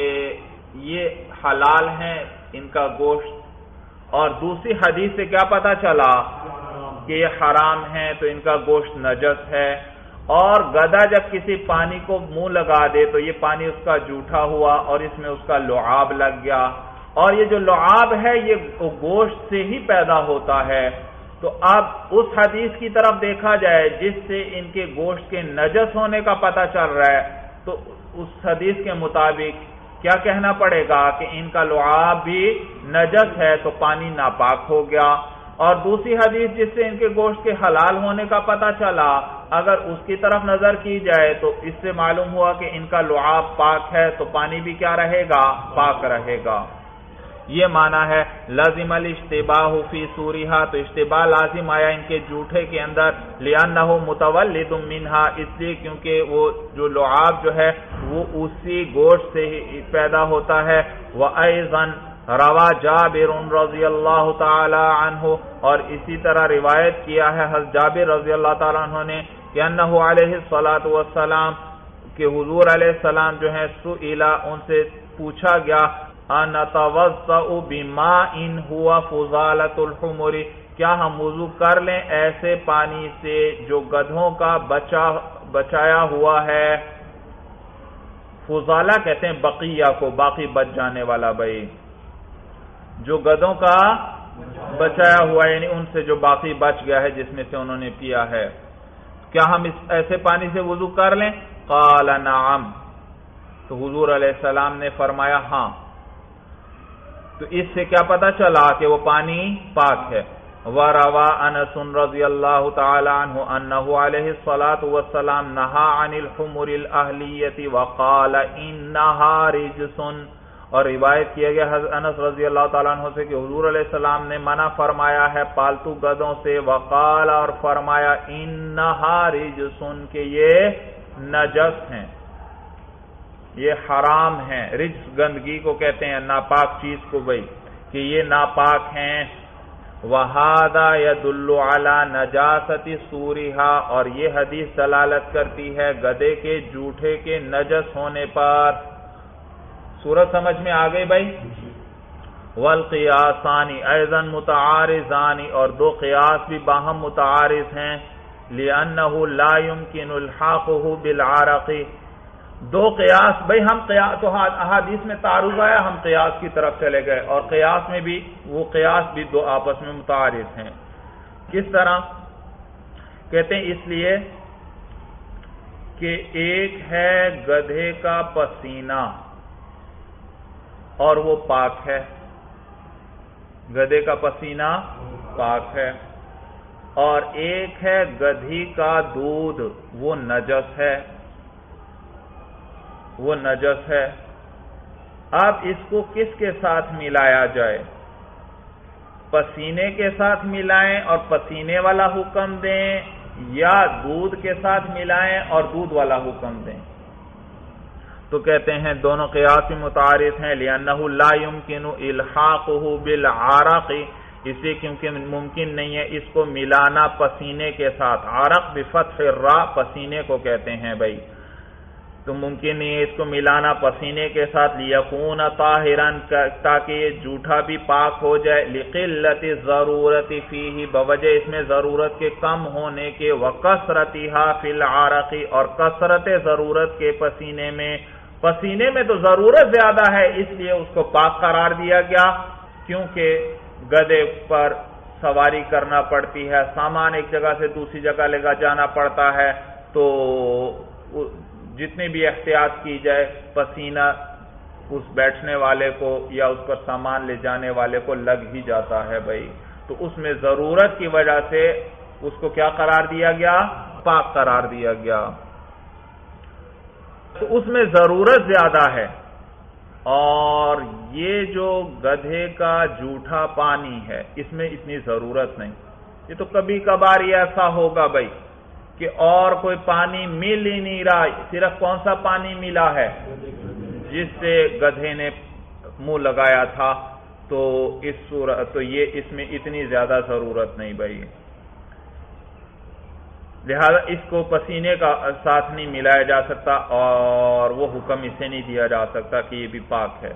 Speaker 1: یہ حلال ہیں ان کا گوشت، اور دوسری حدیث سے کیا پتہ چلا کہ یہ حرام ہیں تو ان کا گوشت نجس ہے۔ اور گدھا جب کسی پانی کو منہ لگا دے تو یہ پانی اس کا جھوٹا ہوا اور اس میں اس کا لعاب لگ گیا، اور یہ جو لعاب ہے یہ گوشت سے ہی پیدا ہوتا ہے۔ تو اب اس حدیث کی طرف دیکھا جائے جس سے ان کے گوشت کے نجس ہونے کا پتہ چل رہا ہے، تو اس حدیث کے مطابق کیا کہنا پڑے گا کہ ان کا لعاب بھی نجس ہے، تو پانی ناپاک ہو گیا۔ اور دوسری حدیث جس سے ان کے گوشت کے حلال ہونے کا پتہ چلا، اگر اس کی طرف نظر کی جائے تو اس سے معلوم ہوا کہ ان کا لعاب پاک ہے، تو پانی بھی کیا رہے گا؟ پاک رہے گا۔ یہ معنی ہے لازم الاشتباہ فی سورها، تو اشتباہ لازم آیا ان کے جھوٹے کے اندر، لأنه متولد منها، اس لیے کیونکہ وہ جو لعاب جو ہے وہ اسی گوشت سے ہی پیدا ہوتا ہے۔ وأيضا روا جابر رضی اللہ تعالی عنہ، اور اسی طرح روایت کیا ہے حضرت جابر رضی اللہ تعالی عنہ نے کہ انہ علیہ الصلاۃ والسلام، کہ حضور علیہ السلام جو ہیں سئل، ان سے پوچھا گیا، انتوضأ بماء هو فضالۃ الحمر، کیا ہم وضو کر لیں ایسے پانی سے جو گدھوں کا بچایا ہوا ہے؟ فضالہ کہتے ہیں بقیہ کو، باقی بچ جانے والا بھائی، جو گدھوں کا بچایا ہوا یعنی ان سے جو باقی بچ گیا ہے جس میں سے انہوں نے پیا ہے، کیا ہم اس ایسے پانی سے وضو کر لیں؟ قال نعم، تو حضور علیہ السلام نے فرمایا ہاں۔ تو اس سے کیا پتہ چلا کہ وہ پانی پاک ہے۔ وروى انس رضی اللہ تعالی عنہ انه علیہ الصلاۃ والسلام نہى عن الحمر الاہلیۃ وقال انها رجس، اور روایت کیا گیا حضرت انس رضی اللہ تعالیٰ عنہ سے کہ حضور علیہ السلام نے منع فرمایا ہے پالتو گدوں سے، وقال اور فرمایا انہا رجس کہ یہ نجس ہیں، یہ حرام ہیں۔ رجس گندگی کو کہتے ہیں، ناپاک چیز کو بھئی، کہ یہ ناپاک ہیں۔ وَهَذَا يَدُلُّ عَلَى نَجَاسَةِ صُورِهَا، اور یہ حدیث دلالت کرتی ہے گدھے کے جوٹھے کے نجس ہونے پر۔ صورت سمجھ میں آ گئی بھائی؟ والقیاسانی ایضا متعارضانی، اور دو قیاس بھی باہم متعارض ہیں، لأنه لا يمكن الحاقه بالعرق۔ دو قیاس بھائی، ہم قیاس تو احادیث میں تعارض آیا، ہم قیاس کی طرف چلے گئے، اور قیاس میں بھی وہ قیاس بھی دو آپس میں متعارض ہیں۔ کس طرح کہتے ہیں؟ اس لیے کہ ایک ہے گدھے کا پسینہ اور وہ پاک ہے، گدھے کا پسینہ پاک ہے، اور ایک ہے گدھی کا دودھ، وہ نجس ہے، وہ نجس ہے۔ اب اس کو کس کے ساتھ ملایا جائے؟ پسینے کے ساتھ ملائیں اور پسینے والا حکم دیں، یا دودھ کے ساتھ ملائیں اور دودھ والا حکم دیں؟ تو کہتے ہیں دونوں قیاس متعارض ہیں، لأنه لا يمكن الحاقه بالعرق، اس لیے کیونکہ ممکن نہیں ہے اس کو ملانا پسینے کے ساتھ۔ عرق بفتح الراء پسینے کو کہتے ہیں بھائی، تو ممکن نہیں ہے اس کو ملانا پسینے کے ساتھ۔ لیکون طاہرا، تاکہ یہ جھوٹا بھی پاک ہو جائے۔ لقلت الضرورت فیہ، بوجہ اس میں ضرورت کے کم ہونے کے، وکثرتھا فی العرق، اور کثرت ضرورت کے پسینے میں۔ پسینے میں تو ضرورت زیادہ ہے، اس لیے اس کو پاک قرار دیا گیا، کیونکہ گدھے پر سواری کرنا پڑتی ہے، سامان ایک جگہ سے دوسری جگہ لے کر جانا پڑتا ہے، تو جتنی بھی احتیاط کی جائے، پسینہ اس بیٹھنے والے کو یا اس پر سامان لے جانے والے کو لگ ہی جاتا ہے بھائی، تو اس میں ضرورت کی وجہ سے اس کو کیا قرار دیا گیا؟ پاک قرار دیا گیا۔ تو اس میں ضرورت زیادہ ہے، اور یہ جو گدھے کا جھوٹا پانی ہے اس میں اتنی ضرورت نہیں۔ یہ تو کبھی کبھار ہی ایسا ہوگا بھائی کہ اور کوئی پانی مل ہی نہیں رہا، صرف کون سا پانی ملا ہے؟ جس سے گدھے نے منہ لگایا تھا، تو اس صورت تو یہ اس میں اتنی زیادہ ضرورت نہیں بھائی، لہذا اس کو پسینے کا ساتھ نہیں ملایا جا سکتا، اور وہ حکم اسے نہیں دیا جا سکتا کہ یہ بھی پاک ہے۔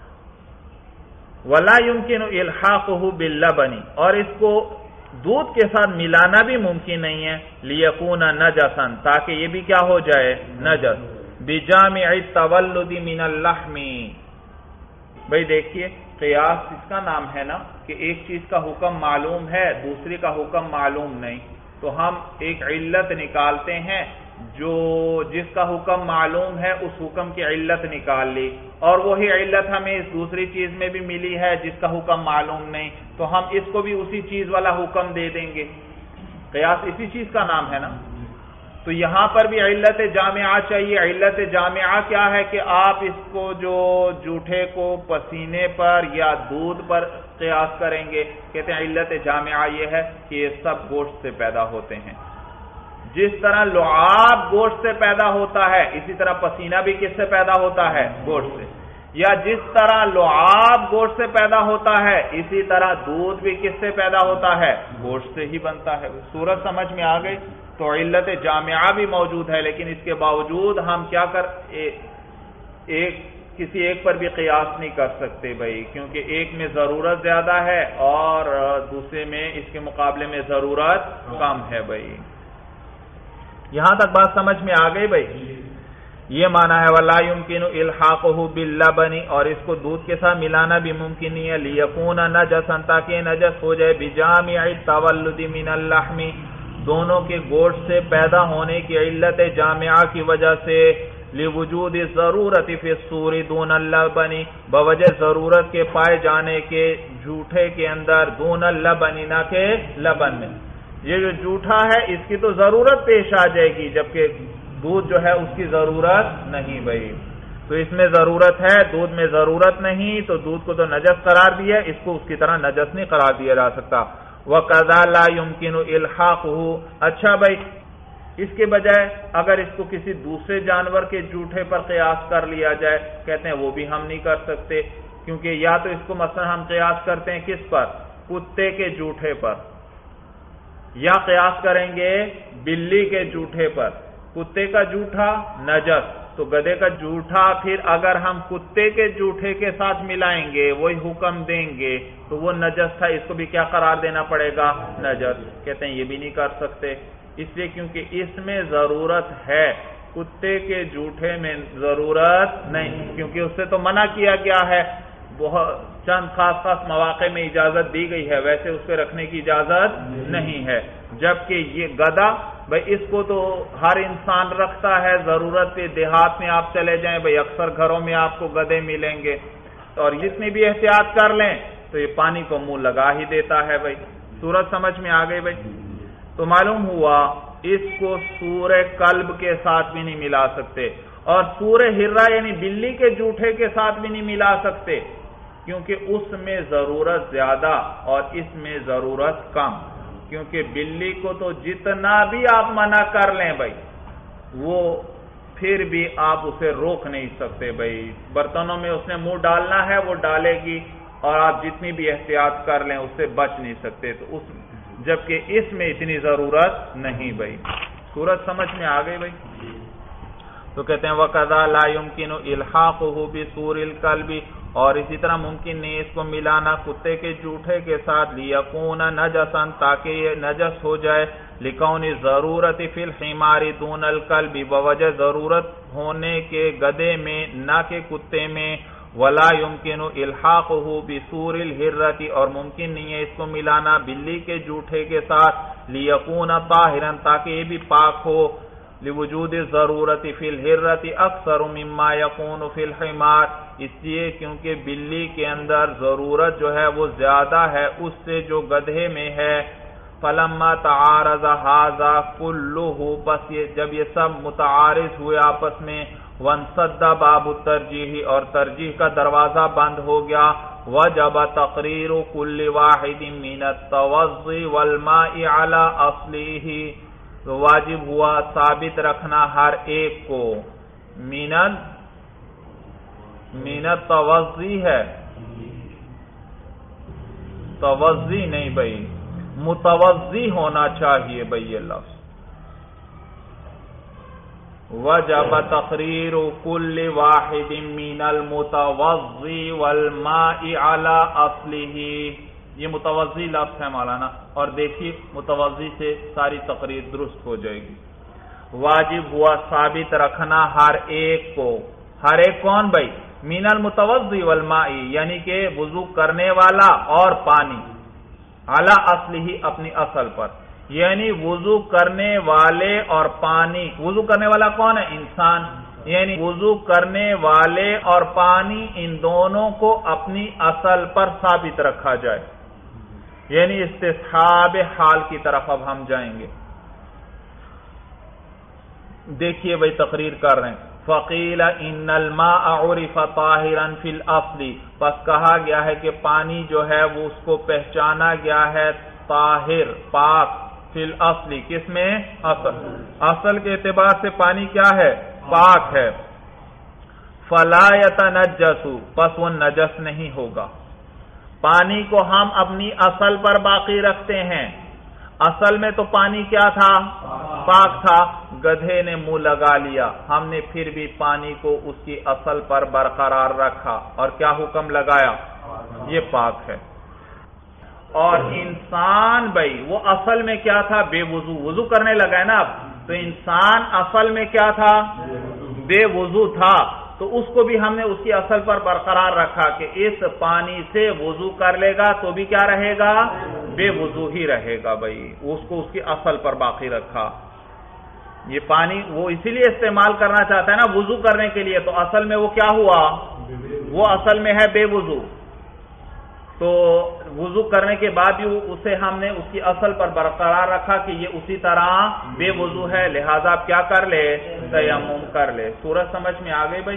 Speaker 1: ولا يمكن الحاقه باللبن، اور اس کو دودھ کے ساتھ ملانا بھی ممکن نہیں ہے، لیکون نجسا، تاکہ یہ بھی کیا ہو جائے؟ نجس۔ بجامع التولد من اللحم، بھائی دیکھیے قیاس اس کا نام ہے نا، کہ ایک چیز کا حکم معلوم ہے دوسری کا حکم معلوم نہیں، تو ہم ایک علت نکالتے ہیں، جو جس کا حکم معلوم ہے اس حکم کی علت نکال لی، اور وہی علت ہمیں اس دوسری چیز میں بھی ملی ہے جس کا حکم معلوم نہیں، تو ہم اس کو بھی اسی چیز والا حکم دے دیں گے۔ قیاس اسی چیز کا نام ہے نا۔ تو یہاں پر بھی علت جامعہ چاہیے۔ علت جامعہ کیا ہے؟ کہ آپ اس کو جو جھوٹے کو پسینے پر یا دودھ پر قیاس کریں گے، کہتے ہیں علت جامعہ یہ ہے کہ یہ سب گوشت سے پیدا ہوتے ہیں۔ جس طرح لعاب گوشت سے پیدا ہوتا ہے، اسی طرح پسینہ بھی کس سے پیدا ہوتا ہے؟ گوشت سے۔ یا جس طرح لعاب گوشت سے پیدا ہوتا ہے، اسی طرح دودھ بھی کس سے پیدا ہوتا ہے؟ گوشت سے ہی بنتا ہے۔ صورت سمجھ میں آ گئی؟ تو علت جامعہ بھی موجود ہے، لیکن اس کے باوجود ہم کیا کسی ایک پر بھی قیاس نہیں کر سکتے بھائی، کیونکہ ایک میں ضرورت زیادہ ہے اور دوسرے میں اس کے مقابلے میں ضرورت کم ہے بھائی۔ یہاں تک بات سمجھ میں آ گئی بھائی؟ یہ معنی ہے وَلَا يُمْكِنُ إِلْحَاقُهُ بِاللَّبَنِ، اور اس کو دودھ کے ساتھ ملانا بھی ممکن نہیں ہے، لِيَكُونَ نَجَسًا، تاکہ نجس ہو جائے، بِجَامِعِ التَّوَلُّدِ مِنَ اللَّحْمِ، دونوں کے گوشت سے پیدا ہونے کی علت جامعہ کی وجہ سے، لوجود ضرورت فی السور دون اللبن، بوجہ ضرورت کے پائے جانے کے جھوٹے کے اندر، دون اللبن نہ کہ لبن میں. یہ جو جھوٹا ہے اس کی تو ضرورت پیش آ جائے گی، جبکہ دودھ جو ہے اس کی ضرورت نہیں بھائی. تو اس میں ضرورت ہے، دودھ میں ضرورت نہیں، تو دودھ کو تو نجس قرار دیا، اس کو اس کی طرح نجس نہیں قرار دیا جا سکتا. وَقَذَا لَا يُمْكِنُ إِلْحَاقُهُ، اچھا بھائی اس کے بجائے اگر اس کو کسی دوسرے جانور کے جھوٹے پر قیاس کر لیا جائے، کہتے ہیں وہ بھی ہم نہیں کر سکتے، کیونکہ یا تو اس کو مثلا ہم قیاس کرتے ہیں کس پر؟ کتے کے جھوٹے پر، یا قیاس کریں گے بلی کے جھوٹے پر. کتے کا جھوٹا نجس، تو گدھے کا جھوٹا پھر اگر ہم کتے کے جھوٹے کے ساتھ ملائیں گے، وہی حکم دیں گے، تو وہ نجس تھا، اس کو بھی کیا قرار دینا پڑے گا؟ نجس. کہتے ہیں یہ بھی نہیں کر سکتے، اس لیے کیونکہ اس میں ضرورت ہے، کتے کے جھوٹے میں ضرورت نہیں، کیونکہ اس سے تو منع کیا گیا ہے، بہت چند خاص خاص مواقع میں اجازت دی گئی ہے، ویسے اس پہ رکھنے کی اجازت نہیں ہے. جبکہ یہ گدھا بھائی اس کو تو ہر انسان رکھتا ہے، ضرورت پہ دیہات میں آپ چلے جائیں بھائی اکثر گھروں میں آپ کو گدھے ملیں گے، اور جتنی بھی احتیاط کر لیں تو یہ پانی کو منہ لگا ہی دیتا ہے. بھائی صورت سمجھ میں آ گئی بھائی؟ تو معلوم ہوا اس کو سور کلب کے ساتھ بھی نہیں ملا سکتے، اور سور ہرہ یعنی بلی کے جھوٹے کے ساتھ بھی نہیں ملا سکتے، کیونکہ اس میں ضرورت زیادہ اور اس میں ضرورت کم. کیونکہ بلی کو تو جتنا بھی آپ منع کر لیں بھائی وہ پھر بھی آپ اسے روک نہیں سکتے. بھائی برتنوں میں اس نے منہ ڈالنا ہے وہ ڈالے گی، اور آپ جتنی بھی احتیاط کر لیں اس سے بچ نہیں سکتے. تو اس جبکہ اس میں اتنی ضرورت نہیں. بھائی صورت سمجھ میں آ گئی بھائی؟ تو کہتے ہیں وَقَذَا لَا يُمْكِنُ إِلْحَاقُهُ بِسُورِ الْكَلْبِ، اور اسی طرح ممکن نہیں اس کو ملانا کتے کے جھوٹے کے ساتھ، لِيَكُونَ نَجَسًا تاکہ یہ نجس ہو جائے، لِكَوْنِ الضَّرُورَةِ فِي الْحِمَارِ دُونَ الْكَلْبِ بوجہ ضرورت ہونے کے گدھے میں نہ کہ کتے میں، وَلَا يُمْكِنُ إِلْحَاقُهُ بِسُورِ الْهِرَّةِ اور ممکن نہیں ہے اس کو ملانا بلی کے جھوٹے کے ساتھ، لِيَكُونَ طَاهِرًا تاکہ یہ بھی پاک ہو، لوجود ضرورت فی الحرۃ اکثر مما یکون فی الحمار، اس لیے کیونکہ بلی کے اندر ضرورت جو ہے وہ زیادہ ہے اس سے جو گدھے میں ہے. فلما تعارض هذا كله، بس یہ جب یہ سب متعارض ہوئے آپس میں، وانسد باب الترجیح اور ترجیح کا دروازہ بند ہو گیا، وجب تقریر كل واحد من التوضی والماء على اصله، تو واجب ہوا ثابت رکھنا ہر ایک کو مینت توضی ہے، توضی نہیں بھائی، متوضی ہونا چاہیے بھائی یہ لفظ. وجب تقریر کل واحد من المتوضی والماء على اصله، یہ متوضی لفظ ہے مولانا، اور دیکھیے متوضی سے ساری تقریر درست ہو جائے گی. واجب ہوا ثابت رکھنا ہر ایک کو، ہر ایک کون بھائی؟ من المتوضی والماء، یعنی کہ وضو کرنے والا اور پانی، علی اصلہ اپنی اصل پر، یعنی وضو کرنے والے اور پانی. وضو کرنے والا کون ہے؟ انسان، یعنی وضو کرنے والے اور پانی ان دونوں کو اپنی اصل پر ثابت رکھا جائے، یعنی استصحاب حال کی طرف اب ہم جائیں گے. دیکھیے بھائی تقریر کر رہے ہیں. فقیل ان الماء عرف طاہرا فی الاصل، پس کہا گیا ہے کہ پانی جو ہے وہ اس کو پہچانا گیا ہے طاہر پاک، فی الاصل کس میں؟ اصل کے اعتبار سے پانی کیا ہے؟ پاک ہے. فلا یتنجس، پس وہ نجس نہیں ہوگا. پانی کو ہم اپنی اصل پر باقی رکھتے ہیں، اصل میں تو پانی کیا تھا؟ پاک تھا. گدھے نے منہ لگا لیا، ہم نے پھر بھی پانی کو اس کی اصل پر برقرار رکھا اور کیا حکم لگایا؟ یہ پاک ہے. اور انسان بھائی وہ اصل میں کیا تھا؟ بے وضو، وضو کرنے لگا ہے نا اب، تو انسان اصل میں کیا تھا؟ بے وضو تھا. تو اس کو بھی ہم نے اس کی اصل پر برقرار رکھا کہ اس پانی سے وضو کر لے گا تو بھی کیا رہے گا؟ بے وضو ہی رہے گا. بھائی اس کو اس کی اصل پر باقی رکھا. یہ پانی وہ اسی لیے استعمال کرنا چاہتا ہے نا وضو کرنے کے لیے، تو اصل میں وہ کیا ہوا؟ وہ اصل میں ہے بے وضو، تو وضو کرنے کے بعد بھی اسے ہم نے اس کی اصل پر برقرار رکھا کہ یہ اسی طرح بے وضو ہے، لہذا آپ کیا کر لے؟ تیمم کر لے۔ سورج سمجھ میں آ گئی بھائی؟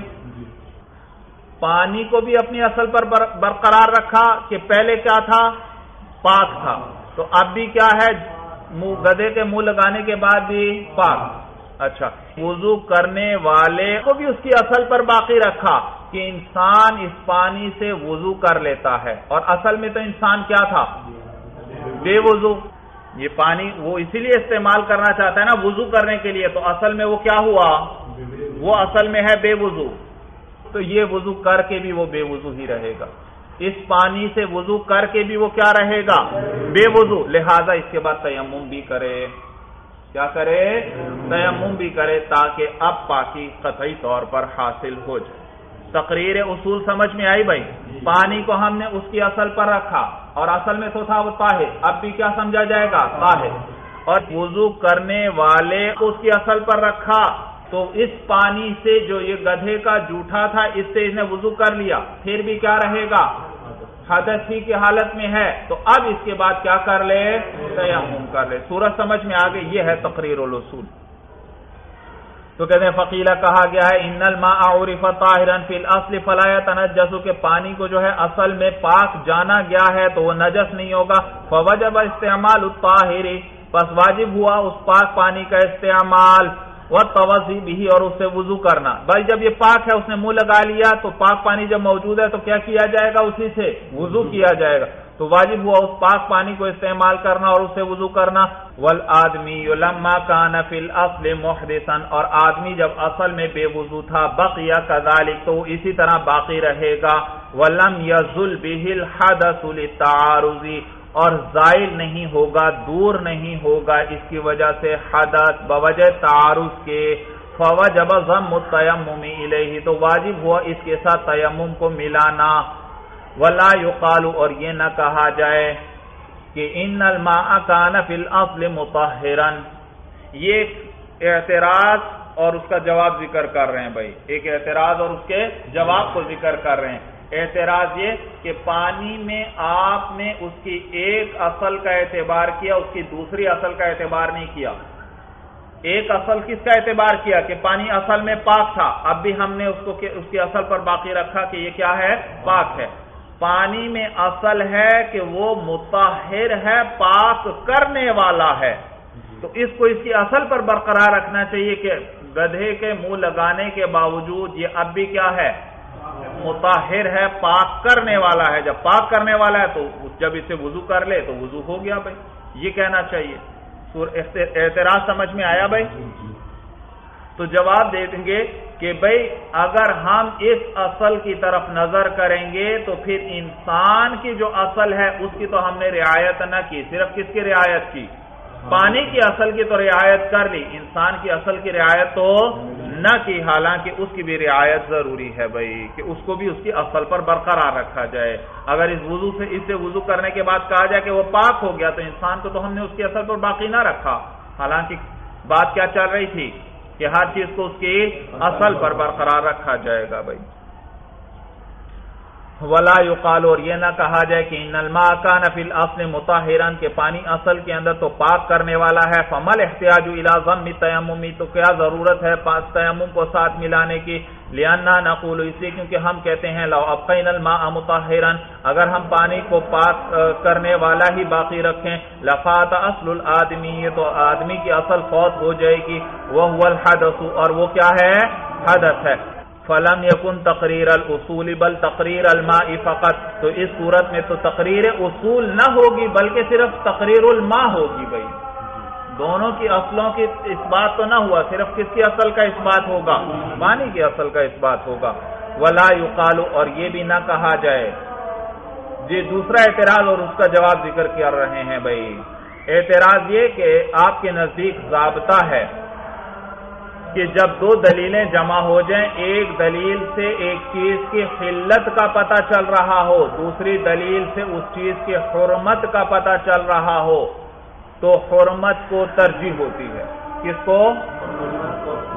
Speaker 1: پانی کو بھی اپنی اصل پر برقرار رکھا کہ پہلے کیا تھا؟ پاک تھا، تو اب بھی کیا ہے؟ گدھے کے منہ لگانے کے بعد بھی پاک۔ اچھا، وضو کرنے والے کو بھی اس کی اصل پر باقی رکھا کہ انسان اس پانی سے وضو کر لیتا ہے، اور اصل میں تو انسان کیا تھا؟ بے وضو۔ یہ پانی وہ اسی لیے استعمال کرنا چاہتا ہے نا وضو کرنے کے لیے، تو اصل میں وہ کیا ہوا؟ وہ اصل میں ہے بے وضو، تو یہ وضو کر کے بھی وہ بے وضو ہی رہے گا، اس پانی سے وضو کر کے بھی وہ کیا رہے گا؟ بے وضو، لہذا اس کے بعد تیمم بھی کرے۔ کیا کرے؟ تیمم بھی کرے، تاکہ اب پاکی قطعی طور پر حاصل ہو جائے۔ تقریر اصول سمجھ میں آئی بھائی؟ پانی کو ہم نے اس کی اصل پر رکھا، اور اصل میں تو تھا وہ طاہر، اب بھی کیا سمجھا جائے گا؟ طاہر۔ اور وضو کرنے والے کو اس کی اصل پر رکھا، تو اس پانی سے جو یہ گدھے کا جوٹھا تھا اس سے اس نے وضو کر لیا، پھر بھی کیا رہے گا؟ حدث ہی کی حالت میں ہے، تو اب اس کے بعد کیا کر لے؟ تیمم کر لے۔ سورج سمجھ میں آ گئی؟ یہ ہے تقریر الاصول۔ تو کہتے ہیں فقیلہ کہا گیا ہے ان الماء عرف طاہرا فی الاصل فلا يتنجس، کہ پانی کو جو ہے اصل میں پاک جانا گیا ہے تو وہ نجس نہیں ہوگا، فوجب استعمال الطاہر، پس واجب ہوا اس پاک پانی کا استعمال، والتوضؤ به، اور اس سے وضو کرنا۔ بھائی جب یہ پاک ہے اس نے منہ لگا لیا تو پاک پانی جب موجود ہے تو کیا کیا جائے گا؟ اسی سے وضو کیا جائے گا، تو واجب ہوا اس پاک پانی کو استعمال کرنا اور اس سے وضو کرنا۔ والآدمی لما کان فی الاصل محدثا، اور آدمی جب اصل میں بے وضو تھا، بقی کذالک، تو اسی طرح باقی رہے گا۔ ولم یزل به الحدث للتعارض، اور زائل نہیں ہوگا، دور نہیں ہوگا اس کی وجہ سے حدث بوجہ تعارض کے، فوجب ضم التیمم الیہ، تو واجب ہوا اس کے ساتھ تیمم کو ملانا۔ ولا یقال، اور یہ نہ کہا جائے کہ ان الماء کان فی الاصل مطہرا، یہ اعتراض اور اس کا جواب ذکر کر رہے ہیں بھائی، ایک اعتراض اور اس کے جواب کو ذکر کر رہے ہیں۔ اعتراض یہ کہ پانی میں آپ نے اس کی ایک اصل کا اعتبار کیا، اس کی دوسری اصل کا اعتبار نہیں کیا۔ ایک اصل کس کا اعتبار کیا؟ کہ پانی اصل میں پاک تھا، اب بھی ہم نے اس کی اصل پر باقی رکھا کہ یہ کیا ہے؟ پاک ہے۔ پانی میں اصل ہے کہ وہ مطہر ہے، پاک کرنے والا ہے، تو اس کو اس کی اصل پر برقرار رکھنا چاہیے کہ گدھے کے منہ لگانے کے باوجود یہ اب بھی کیا ہے؟ مطہر ہے، پاک کرنے والا ہے۔ جب پاک کرنے والا ہے تو جب اسے وضو کر لے تو وضو ہو گیا بھائی، یہ کہنا چاہیے۔ اعتراض سمجھ میں آیا بھائی؟ تو جواب دے دیں گے کہ بھائی اگر ہم اس اصل کی طرف نظر کریں گے تو پھر انسان کی جو اصل ہے اس کی تو ہم نے رعایت نہ کی، صرف کس کی رعایت کی؟ پانی کی اصل کی تو رعایت کر لی، انسان کی اصل کی رعایت تو نہ کی، حالانکہ اس کی بھی رعایت ضروری ہے بھائی، کہ اس کو بھی اس کی اصل پر برقرار رکھا جائے۔ اگر اس سے وضو کرنے کے بعد کہا جائے کہ وہ پاک ہو گیا تو انسان کو تو ہم نے اس کی اصل پر باقی نہ رکھا، حالانکہ بات کیا چل رہی تھی کہ ہر چیز کو اس کی اصل پر برقرار رکھا جائے گا بھائی۔ ولا یقال، اور یہ نہ کہا جائے کہ ان الماء کان فی الاصل مطہرا، کہ پانی اصل کے اندر تو پاک کرنے والا ہے، فمل احتیاج الی ضم التیمم، تو کیا ضرورت ہے تیمم کو ساتھ ملانے کی؟ لأننا نقول، اس لیے کیونکہ ہم کہتے ہیں لو ابقینا الماء مطہرا، اگر ہم پانی کو پاک کرنے والا ہی باقی رکھیں، لفات اصل الآدمی، تو آدمی کی اصل فوت ہو جائے گی، وهو الحدث، اور وہ کیا ہے؟ حدث ہے۔ فلم یکن تقریر الاصول بل تقریر الماء فقط، تو اس صورت میں تو تقریر اصول نہ ہوگی بلکہ صرف تقریر الماء ہوگی بھائی، دونوں کی اصلوں کی اس بات تو نہ ہوا، صرف کس کی اصل کا اس بات ہوگا؟ پانی کی اصل کا اس بات ہوگا۔ ولا یقال، اور یہ بھی نہ کہا جائے، یہ دوسرا اعتراض اور اس کا جواب ذکر کر رہے ہیں بھائی۔ اعتراض یہ کہ آپ کے نزدیک ضابطہ ہے کہ جب دو دلیلیں جمع ہو جائیں، ایک دلیل سے ایک چیز کی حلت کا پتہ چل رہا ہو، دوسری دلیل سے اس چیز کی حرمت کا پتہ چل رہا ہو، تو حرمت کو ترجیح ہوتی ہے۔ کس کو؟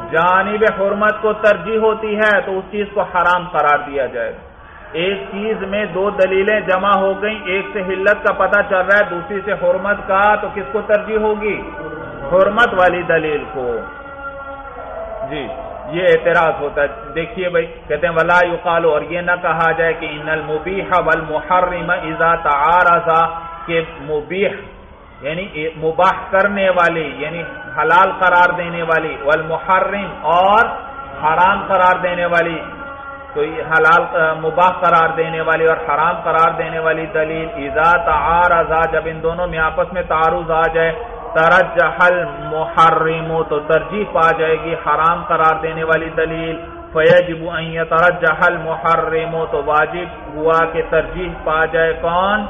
Speaker 1: جانب حرمت کو ترجیح ہوتی ہے تو اس چیز کو حرام قرار دیا جائے گا۔ ایک چیز میں دو دلیلیں جمع ہو گئیں، ایک سے حلت کا پتہ چل رہا ہے، دوسری سے حرمت کا، تو کس کو ترجیح ہوگی؟ حرمت والی دلیل کو۔ جی یہ اعتراض ہوتا ہے۔ دیکھیے بھائی، کہتے ہیں ولا یقال، اور یہ نہ کہا جائے کہ ان المبیح والمحرم اذا تعارضا، کہ مبیح یعنی مباح کرنے والی یعنی حلال قرار دینے والی، والمحرم اور حرام قرار دینے والی، تو یہ حلال مباح قرار دینے والی اور حرام قرار دینے والی دلیل اذا تعارضا، جب ان دونوں میں آپس میں تعارض آ جائے، ترجح المحرم، تو ترجیح پا جائے گی حرام قرار دینے والی دلیل، فیجب ان یترجح المحرم، تو واجب ہوا کہ ترجیح پا جائے کون؟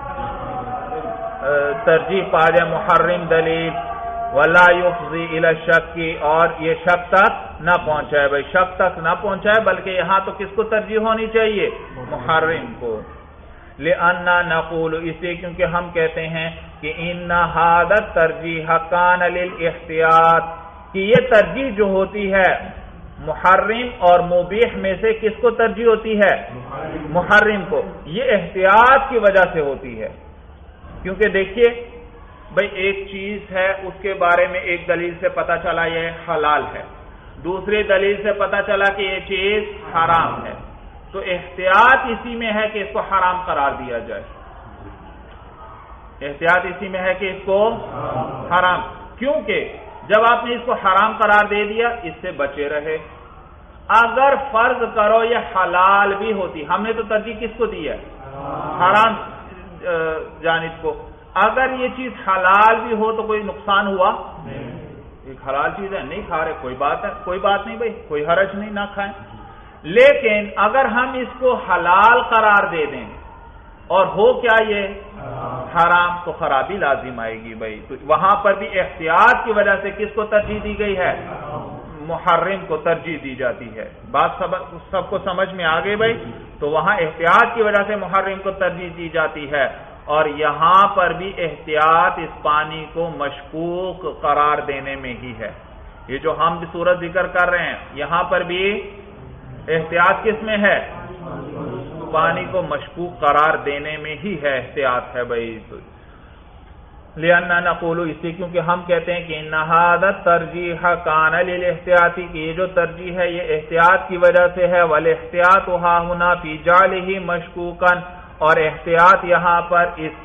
Speaker 1: ترجیح پا جائے محرم دلیل، ولا یفضی الی الشک، اور یہ شک تک نہ پہنچائے، بھائی شک تک نہ پہنچائے، بلکہ یہاں تو کس کو ترجیح ہونی چاہیے؟ محرم کو۔ لأننا نقول، اس لیے کیونکہ ہم کہتے ہیں کہ ان هذا الترجیح کان للاحتیاط، کہ یہ ترجیح جو ہوتی ہے محرم اور مبیح میں سے کس کو ترجیح ہوتی ہے؟ محرم کو۔ یہ احتیاط کی وجہ سے ہوتی ہے، کیونکہ دیکھیے بھئی ایک چیز ہے، اس کے بارے میں ایک دلیل سے پتہ چلا یہ حلال ہے، دوسری دلیل سے پتہ چلا کہ یہ چیز حرام ہے، تو احتیاط اسی میں ہے کہ اس کو حرام قرار دیا جائے، احتیاط اسی میں ہے کہ اس کو حرام، کیونکہ جب آپ نے اس کو حرام قرار دے دیا اس سے بچے رہے۔ اگر فرض کرو یہ حلال بھی ہوتی، ہم نے تو ترجیح کس کو دی ہے؟ حرام جانب کو۔ اگر یہ چیز حلال بھی ہو تو کوئی نقصان ہوا؟ ایک حلال چیز ہے، نہیں کھا رہے، کوئی بات نہیں بھائی، کوئی حرج نہیں، نہ کھائیں۔ لیکن اگر ہم اس کو حلال قرار دے دیں اور ہو کیا یہ حرام، تو خرابی لازم آئے گی بھائی، تو وہاں پر بھی احتیاط کی وجہ سے کس کو ترجیح دی گئی ہے؟ محرم کو ترجیح دی جاتی ہے۔ بات سب کو سمجھ میں آ گئی بھائی؟ تو وہاں احتیاط کی وجہ سے محرم کو ترجیح دی جاتی ہے، اور یہاں پر بھی احتیاط اس پانی کو مشکوک قرار دینے میں ہی ہے۔ یہ جو ہم بھی صورت ذکر کر رہے ہیں یہاں پر بھی احتیاط کس میں ہے؟ پانی کو مشکوک قرار دینے میں ہی ہے، احتیاط ہے بھائی۔ لأننا نقول، اس لیے کیونکہ ہم کہتے ہیں کہ ان هذا الترجیح کان للاحتیاط، کہ یہ جو ترجیح ہے یہ احتیاط کی وجہ سے ہے، والاحتیاط ها هنا في جعله مشکوکا، اور احتیاط یہاں پر اس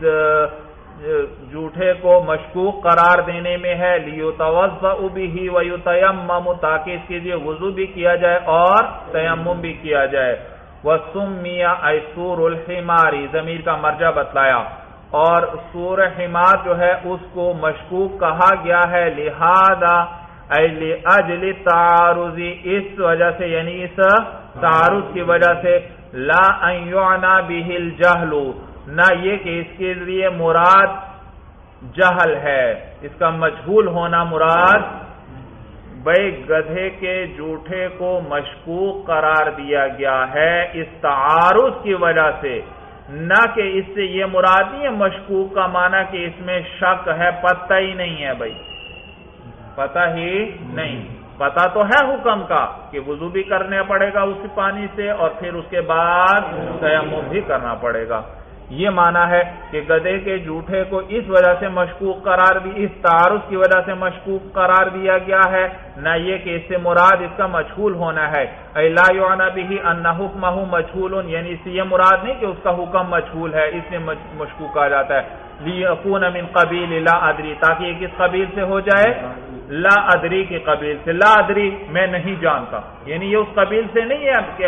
Speaker 1: جھوٹے کو مشکوک قرار دینے میں ہے، لیتوضأ به ویتیمم، تاکہ اس کے لیے وضو بھی کیا جائے اور تیمم بھی کیا جائے۔ وسمی ای سور الحمار، ضمیر کا مرجع بتلایا، اور سور حمار جو ہے اس کو مشکوک کہا گیا ہے، لہذا ای لاجل تعارض، اس وجہ سے یعنی اس تعارض کی وجہ سے، لا ان یعنی به الجہل، نہ یہ کہ اس کے لیے مراد جہل ہے، اس کا مجہول ہونا مراد، بھئی گدھے کے جھوٹے کو مشکوک قرار دیا گیا ہے اس تعارض کی وجہ سے، نہ کہ اس سے یہ مراد نہیں ہے مشکوک کا معنی کہ اس میں شک ہے، پتہ ہی نہیں ہے بھائی، پتہ ہی نہیں، پتہ تو ہے حکم کا کہ وضو بھی کرنا پڑے گا اس پانی سے، اور پھر اس کے بعد تیمم بھی کرنا پڑے گا۔ یہ معنی ہے کہ گدھے کے جھوٹے کو اس وجہ سے مشکوک قرار دی، اس تعارض کی وجہ سے مشکوک قرار دیا گیا ہے، نہ یہ کہ اس سے مراد اس کا مجہول ہونا ہے، اے لا یعنی به ان حکمہ مجہول، یعنی اس سے یہ مراد نہیں کہ اس کا حکم مجہول ہے، اس لیے مشکوک کہا جاتا ہے، لیکون من قبیل لا ادری، تاکہ یہ کس قبیل سے ہو جائے؟ لا ادری کے قبیل سے، لا ادری میں نہیں جانتا، یعنی یہ اس قبیل سے نہیں ہے کہ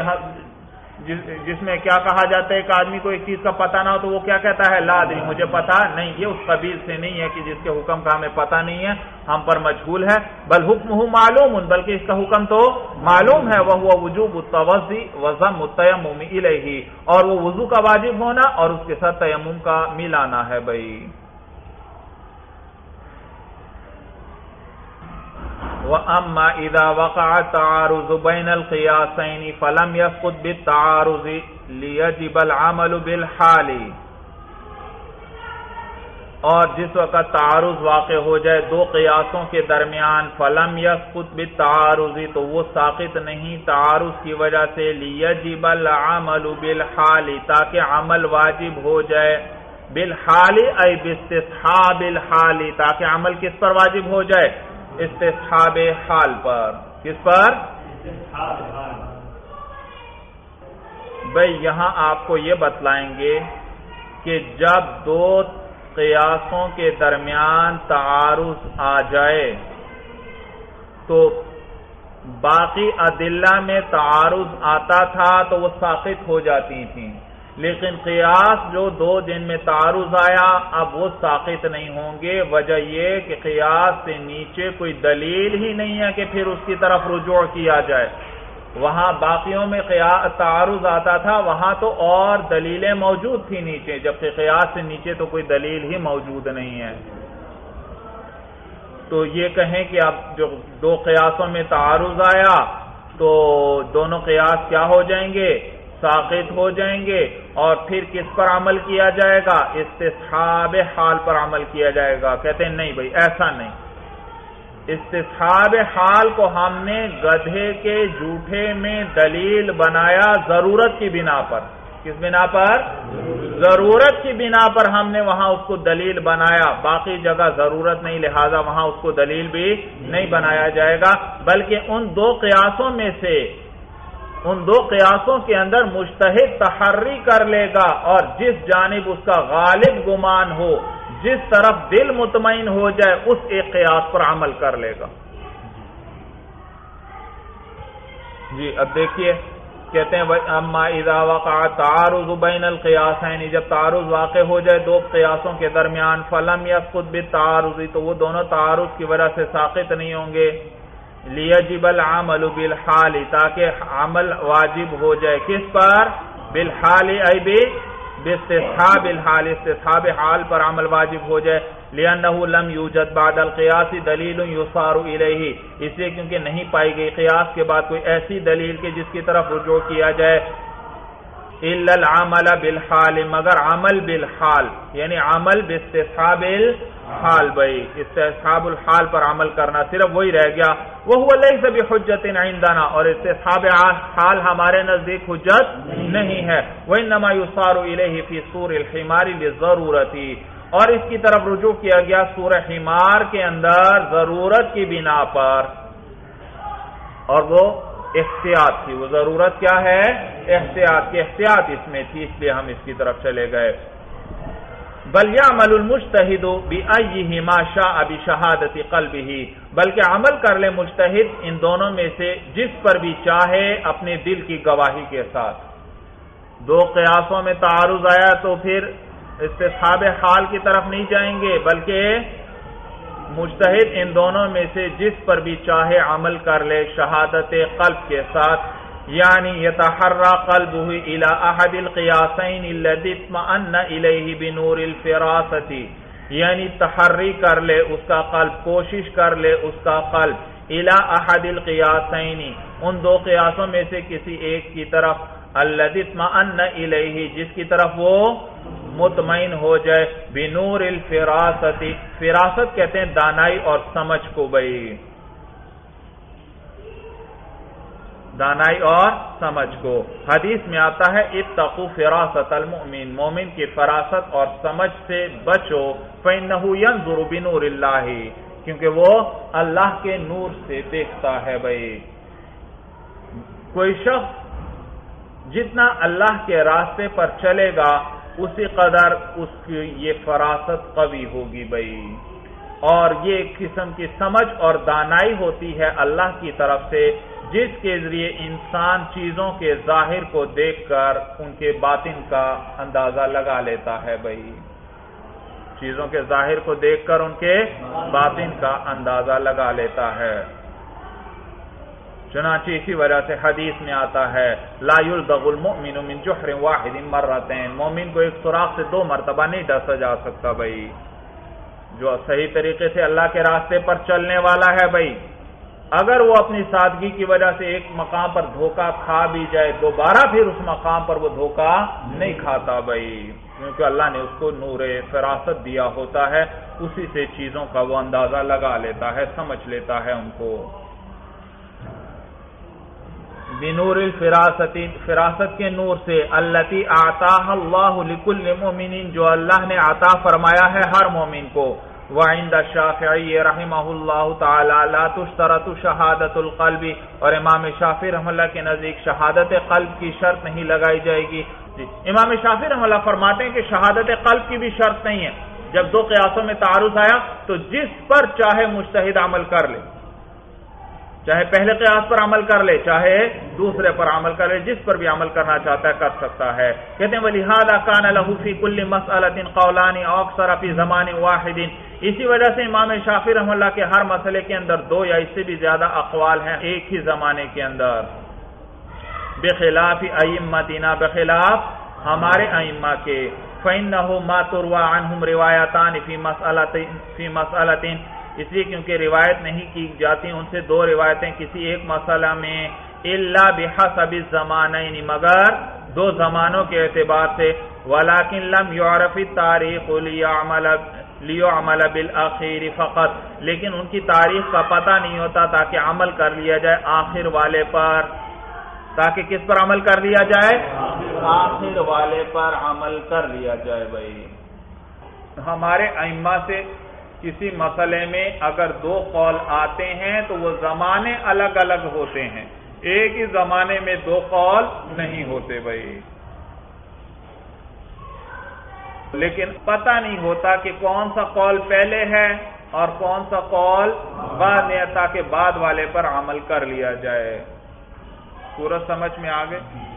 Speaker 1: جس میں کیا کہا جاتا ہے ایک آدمی کو ایک چیز کا پتہ نہ ہو تو وہ کیا کہتا ہے؟ لا ادری، مجھے پتہ نہیں، یہ اس قبیل سے نہیں ہے کہ جس کے حکم کا ہمیں پتہ نہیں ہے، ہم پر مجہول ہے، بل حکمہ معلوم، بلکہ اس کا حکم تو معلوم ہے، وہو وجوب التوضی وضم التیمم الیہ، اور وہ وضو کا واجب ہونا اور اس کے ساتھ تیمم کا ملانا ہے بھائی۔ وَأَمَّا إِذَا وَقَعَ التَّعَارُضُ بَيْنَ الْقِيَاسَيْنِ فَلَمْ يَسْقُطْ بِالتَّعَارُضِ لِيَجِبَ الْعَمَلُ بِالْحَالِ، اور جس وقت تعارض واقع ہو جائے دو قیاسوں کے درمیان فلم یسقط بالتعارض تو وہ ساقط نہیں تعارض کی وجہ سے لیجب العمل بالحال تاکہ عمل واجب ہو جائے بالحال ای باستصحاب الحال تاکہ عمل کس پر واجب ہو جائے استصحاب حال پر کس پر بھئی یہاں آپ کو یہ بتلائیں گے کہ جب دو قیاسوں کے درمیان تعارض آ جائے تو باقی ادلہ میں تعارض آتا تھا تو وہ ساقط ہو جاتی تھیں لیکن قیاس جو دو جن میں تعارض آیا اب وہ ساقط نہیں ہوں گے وجہ یہ کہ قیاس سے نیچے کوئی دلیل ہی نہیں ہے کہ پھر اس کی طرف رجوع کیا جائے وہاں باقیوں میں تعارض آتا تھا وہاں تو اور دلیلیں موجود تھی نیچے جبکہ قیاس سے نیچے تو کوئی دلیل ہی موجود نہیں ہے تو یہ کہیں کہ اب جو دو قیاسوں میں تعارض آیا تو دونوں قیاس کیا ہو جائیں گے ساقط ہو جائیں گے اور پھر کس پر عمل کیا جائے گا استصحاب حال پر عمل کیا جائے گا کہتے ہیں نہیں بھائی ایسا نہیں استصحاب حال کو ہم نے گدھے کے جوٹے میں دلیل بنایا ضرورت کی بنا پر کس بنا پر ضرورت کی بنا پر ہم نے وہاں اس کو دلیل بنایا باقی جگہ ضرورت نہیں لہذا وہاں اس کو دلیل بھی نہیں بنایا جائے گا بلکہ ان دو قیاسوں میں سے ان دو قیاسوں کے اندر مجتہد تحری کر لے گا اور جس جانب اس کا غالب گمان ہو جس طرف دل مطمئن ہو جائے اس ایک قیاس پر عمل کر لے گا جی اب دیکھیے کہتے ہیں اما اذا وقع تعارض بین القیاسین جب تعارض واقع ہو جائے دو قیاسوں کے درمیان فلم یسقط بالتعارض تو وہ دونوں تعارض کی وجہ سے ساقط نہیں ہوں گے لیجب العمل بالحال تاکہ عمل واجب ہو جائے کس پر بالحال ای باستصحاب الحال استصحاب حال پر عمل واجب ہو جائے لأنه لم يوجد بعد القياس دلیل يصار الیہ اس لیے کیونکہ نہیں پائی گئی قیاس کے بعد کوئی ایسی دلیل کہ جس کی طرف رجوع کیا جائے الا العمل بالحال مگر عمل بالحال یعنی عمل باستصحاب الحال بھائی استصحاب الحال پر عمل کرنا صرف وہی رہ گیا وهو ليس بحجت عندنا اور استصحاب حال ہمارے نزدیک حجت نہیں ہے وانما يصار الیہ فی صور الحمار للضرورت اور اس کی طرف رجوع کیا گیا سورہ حمار کے اندر ضرورت کی بنا پر اور وہ احتیاط تھی وہ ضرورت کیا ہے احتیاط کی احتیاط اس میں تھی اس لیے ہم اس کی طرف چلے گئے بل یعمل المجتہد بأیہما شاء بشہادت قلبہ بلکہ عمل کر لے مجتہد ان دونوں میں سے جس پر بھی چاہے اپنے دل کی گواہی کے ساتھ دو قیاسوں میں تعارض آیا تو پھر استصحاب حال کی طرف نہیں جائیں گے بلکہ مجتہد ان دونوں میں سے جس پر بھی چاہے عمل کر لے شہادت قلب کے ساتھ یعنی یتحرى قلبه الى احد القیاسین الذی اطمأن الیہ بنور الفراست یعنی تحری کر لے اس کا قلب کوشش کر لے اس کا قلب الى احد القیاسین ان دو قیاسوں میں سے کسی ایک کی طرف الذی اطمأن الیہ جس کی طرف وہ مطمئن ہو جائے بنور الفراست فراست کہتے ہیں دانائی اور سمجھ کو بھائی دانائی اور سمجھ کو حدیث میں آتا ہے اتقوا فراست المؤمن مومن کی فراست اور سمجھ سے بچو فإنه ينظر بنور اللہ کیونکہ وہ اللہ کے نور سے دیکھتا ہے بھائی کوئی شخص جتنا اللہ کے راستے پر چلے گا اسی قدر اس کی یہ فراست قوی ہوگی بھائی اور یہ ایک قسم کی سمجھ اور دانائی ہوتی ہے اللہ کی طرف سے جس کے ذریعے انسان چیزوں کے ظاہر کو دیکھ کر ان کے باطن کا اندازہ لگا لیتا ہے بھائی چیزوں کے ظاہر کو دیکھ کر ان کے باطن کا اندازہ لگا لیتا ہے چنانچہ اسی وجہ سے حدیث میں آتا ہے لا یلدغ المؤمن من جحر واحد مرتين مومن کو ایک سوراخ سے دو مرتبہ نہیں ڈسا جا سکتا بھائی جو صحیح طریقے سے اللہ کے راستے پر چلنے والا ہے بھائی اگر وہ اپنی سادگی کی وجہ سے ایک مقام پر دھوکہ کھا بھی جائے دوبارہ پھر اس مقام پر وہ دھوکہ نہیں کھاتا بھائی، کیونکہ اللہ نے اس کو نور فراست دیا ہوتا ہے، اسی سے چیزوں کا وہ اندازہ لگا لیتا ہے، سمجھ لیتا ہے ان کو۔ بنور الفراست، فراست کے نور سے، التی اعطاها اللہ لکل مومن، جو اللہ نے عطا فرمایا ہے ہر مومن کو۔ وعند الشافعی رحمہ اللہ تعالی لا تشترط شہادت القلب، اور امام شافعی رحمہ اللہ کے نزدیک شہادت قلب کی شرط نہیں لگائی جائے گی۔ امام شافعی رحمہ اللہ فرماتے ہیں کہ شہادت قلب کی بھی شرط نہیں ہے۔ جب دو قیاسوں میں تعارض آیا تو جس پر چاہے مجتہد عمل کر لے، چاہے پہلے قیاس پر عمل کر لے چاہے دوسرے پر عمل کر لے، جس پر بھی عمل کرنا چاہتا ہے کر سکتا ہے۔ کہتے ہیں وَلِهَذَا كَانَ لَهُ فِي كُلِّ مَسْأَلَةٍ قَوْلَانِ أَوْ أَكْثَرَ فِي زَمَانٍ وَاحِدٍ، اسی وجہ سے امام شافعی رحمہ اللہ کے ہر مسئلے کے اندر دو یا اس سے بھی زیادہ اقوال ہیں ایک ہی زمانے کے اندر۔ بخلاف ائمتنا، بخلاف ہمارے ائمہ کے، فإنه ما تروى عنهم روایتان فی مسئلۃ، اس لیے کیونکہ روایت نہیں کی جاتی ان سے دو روایتیں کسی ایک مسئلہ میں، الا بحسب الزمانین، مگر دو زمانوں کے اعتبار سے، ولکن لم يعرف التاریخ لیعمل بالاخیر فقط، لیکن ان کی تاریخ کا پتہ نہیں ہوتا تاکہ عمل کر لیا جائے آخر والے پر، تاکہ کس پر عمل کر لیا جائے؟ آخر والے پر عمل کر لیا جائے بھائی۔ ہمارے ائمہ سے کسی مسئلے میں اگر دو قول آتے ہیں تو وہ زمانے الگ الگ ہوتے ہیں، ایک ہی زمانے میں دو قول نہیں ہوتے بھائی، لیکن پتہ نہیں ہوتا کہ کون سا قول پہلے ہے اور کون سا قول بعد میں، تاکہ بعد والے پر عمل کر لیا جائے۔ سورج سمجھ میں آگے؟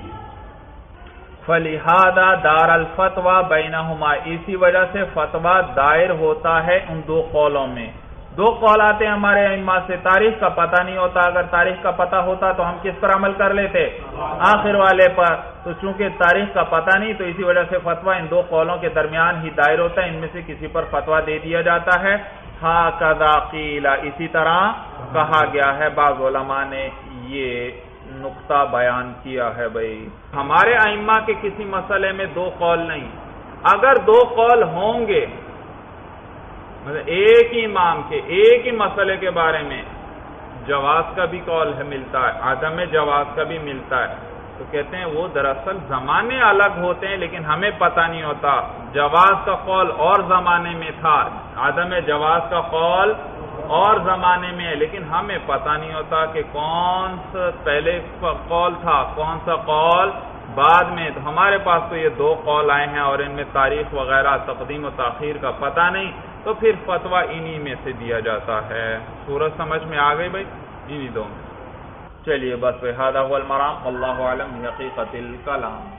Speaker 1: فَلِهَذَا دَارَ الْفَتْوَى بَيْنَهُمَا، اسی وجہ سے فتویٰ دائر ہوتا ہے ان دو قولوں میں۔ دو قول آتے ہیں ہمارے ائمہ سے، تاریخ کا پتہ نہیں ہوتا، اگر تاریخ کا پتہ ہوتا تو ہم کس پر عمل کر لیتے؟ آخر والے پر، تو چونکہ تاریخ کا پتہ نہیں تو اسی وجہ سے فتویٰ ان دو قولوں کے درمیان ہی دائر ہوتا ہے، ان میں سے کسی پر فتویٰ دے دیا جاتا ہے۔ ہَكَذَا قِيلَ، اسی طرح کہا گیا ہے، بعض علماء نے یہ نقطہ بیان کیا ہے بھائی۔ ہمارے ائمہ کے کسی مسئلے میں دو قول نہیں، اگر دو قول ہوں گے مطلب ایک ہی امام کے ایک ہی مسئلے کے بارے میں، جواز کا بھی قول ہے ملتا ہے، عدم جواز کا بھی ملتا ہے، تو کہتے ہیں وہ دراصل زمانے الگ ہوتے ہیں لیکن ہمیں پتہ نہیں ہوتا، جواز کا قول اور زمانے میں تھا، عدم جواز کا قول اور زمانے میں ہے، لیکن ہمیں پتہ نہیں ہوتا کہ کون سا پہلے قول تھا کون سا قول بعد میں۔ تو ہمارے پاس تو یہ دو قول آئے ہیں اور ان میں تاریخ وغیرہ تقدیم و تاخیر کا پتہ نہیں، تو پھر فتویٰ انہی میں سے دیا جاتا ہے۔ سورج سمجھ میں آ گئی بھائی؟ انہی دو میں۔ چلیے بس هذا هو المرام، واللہ اعلم بحقیقت الکلام۔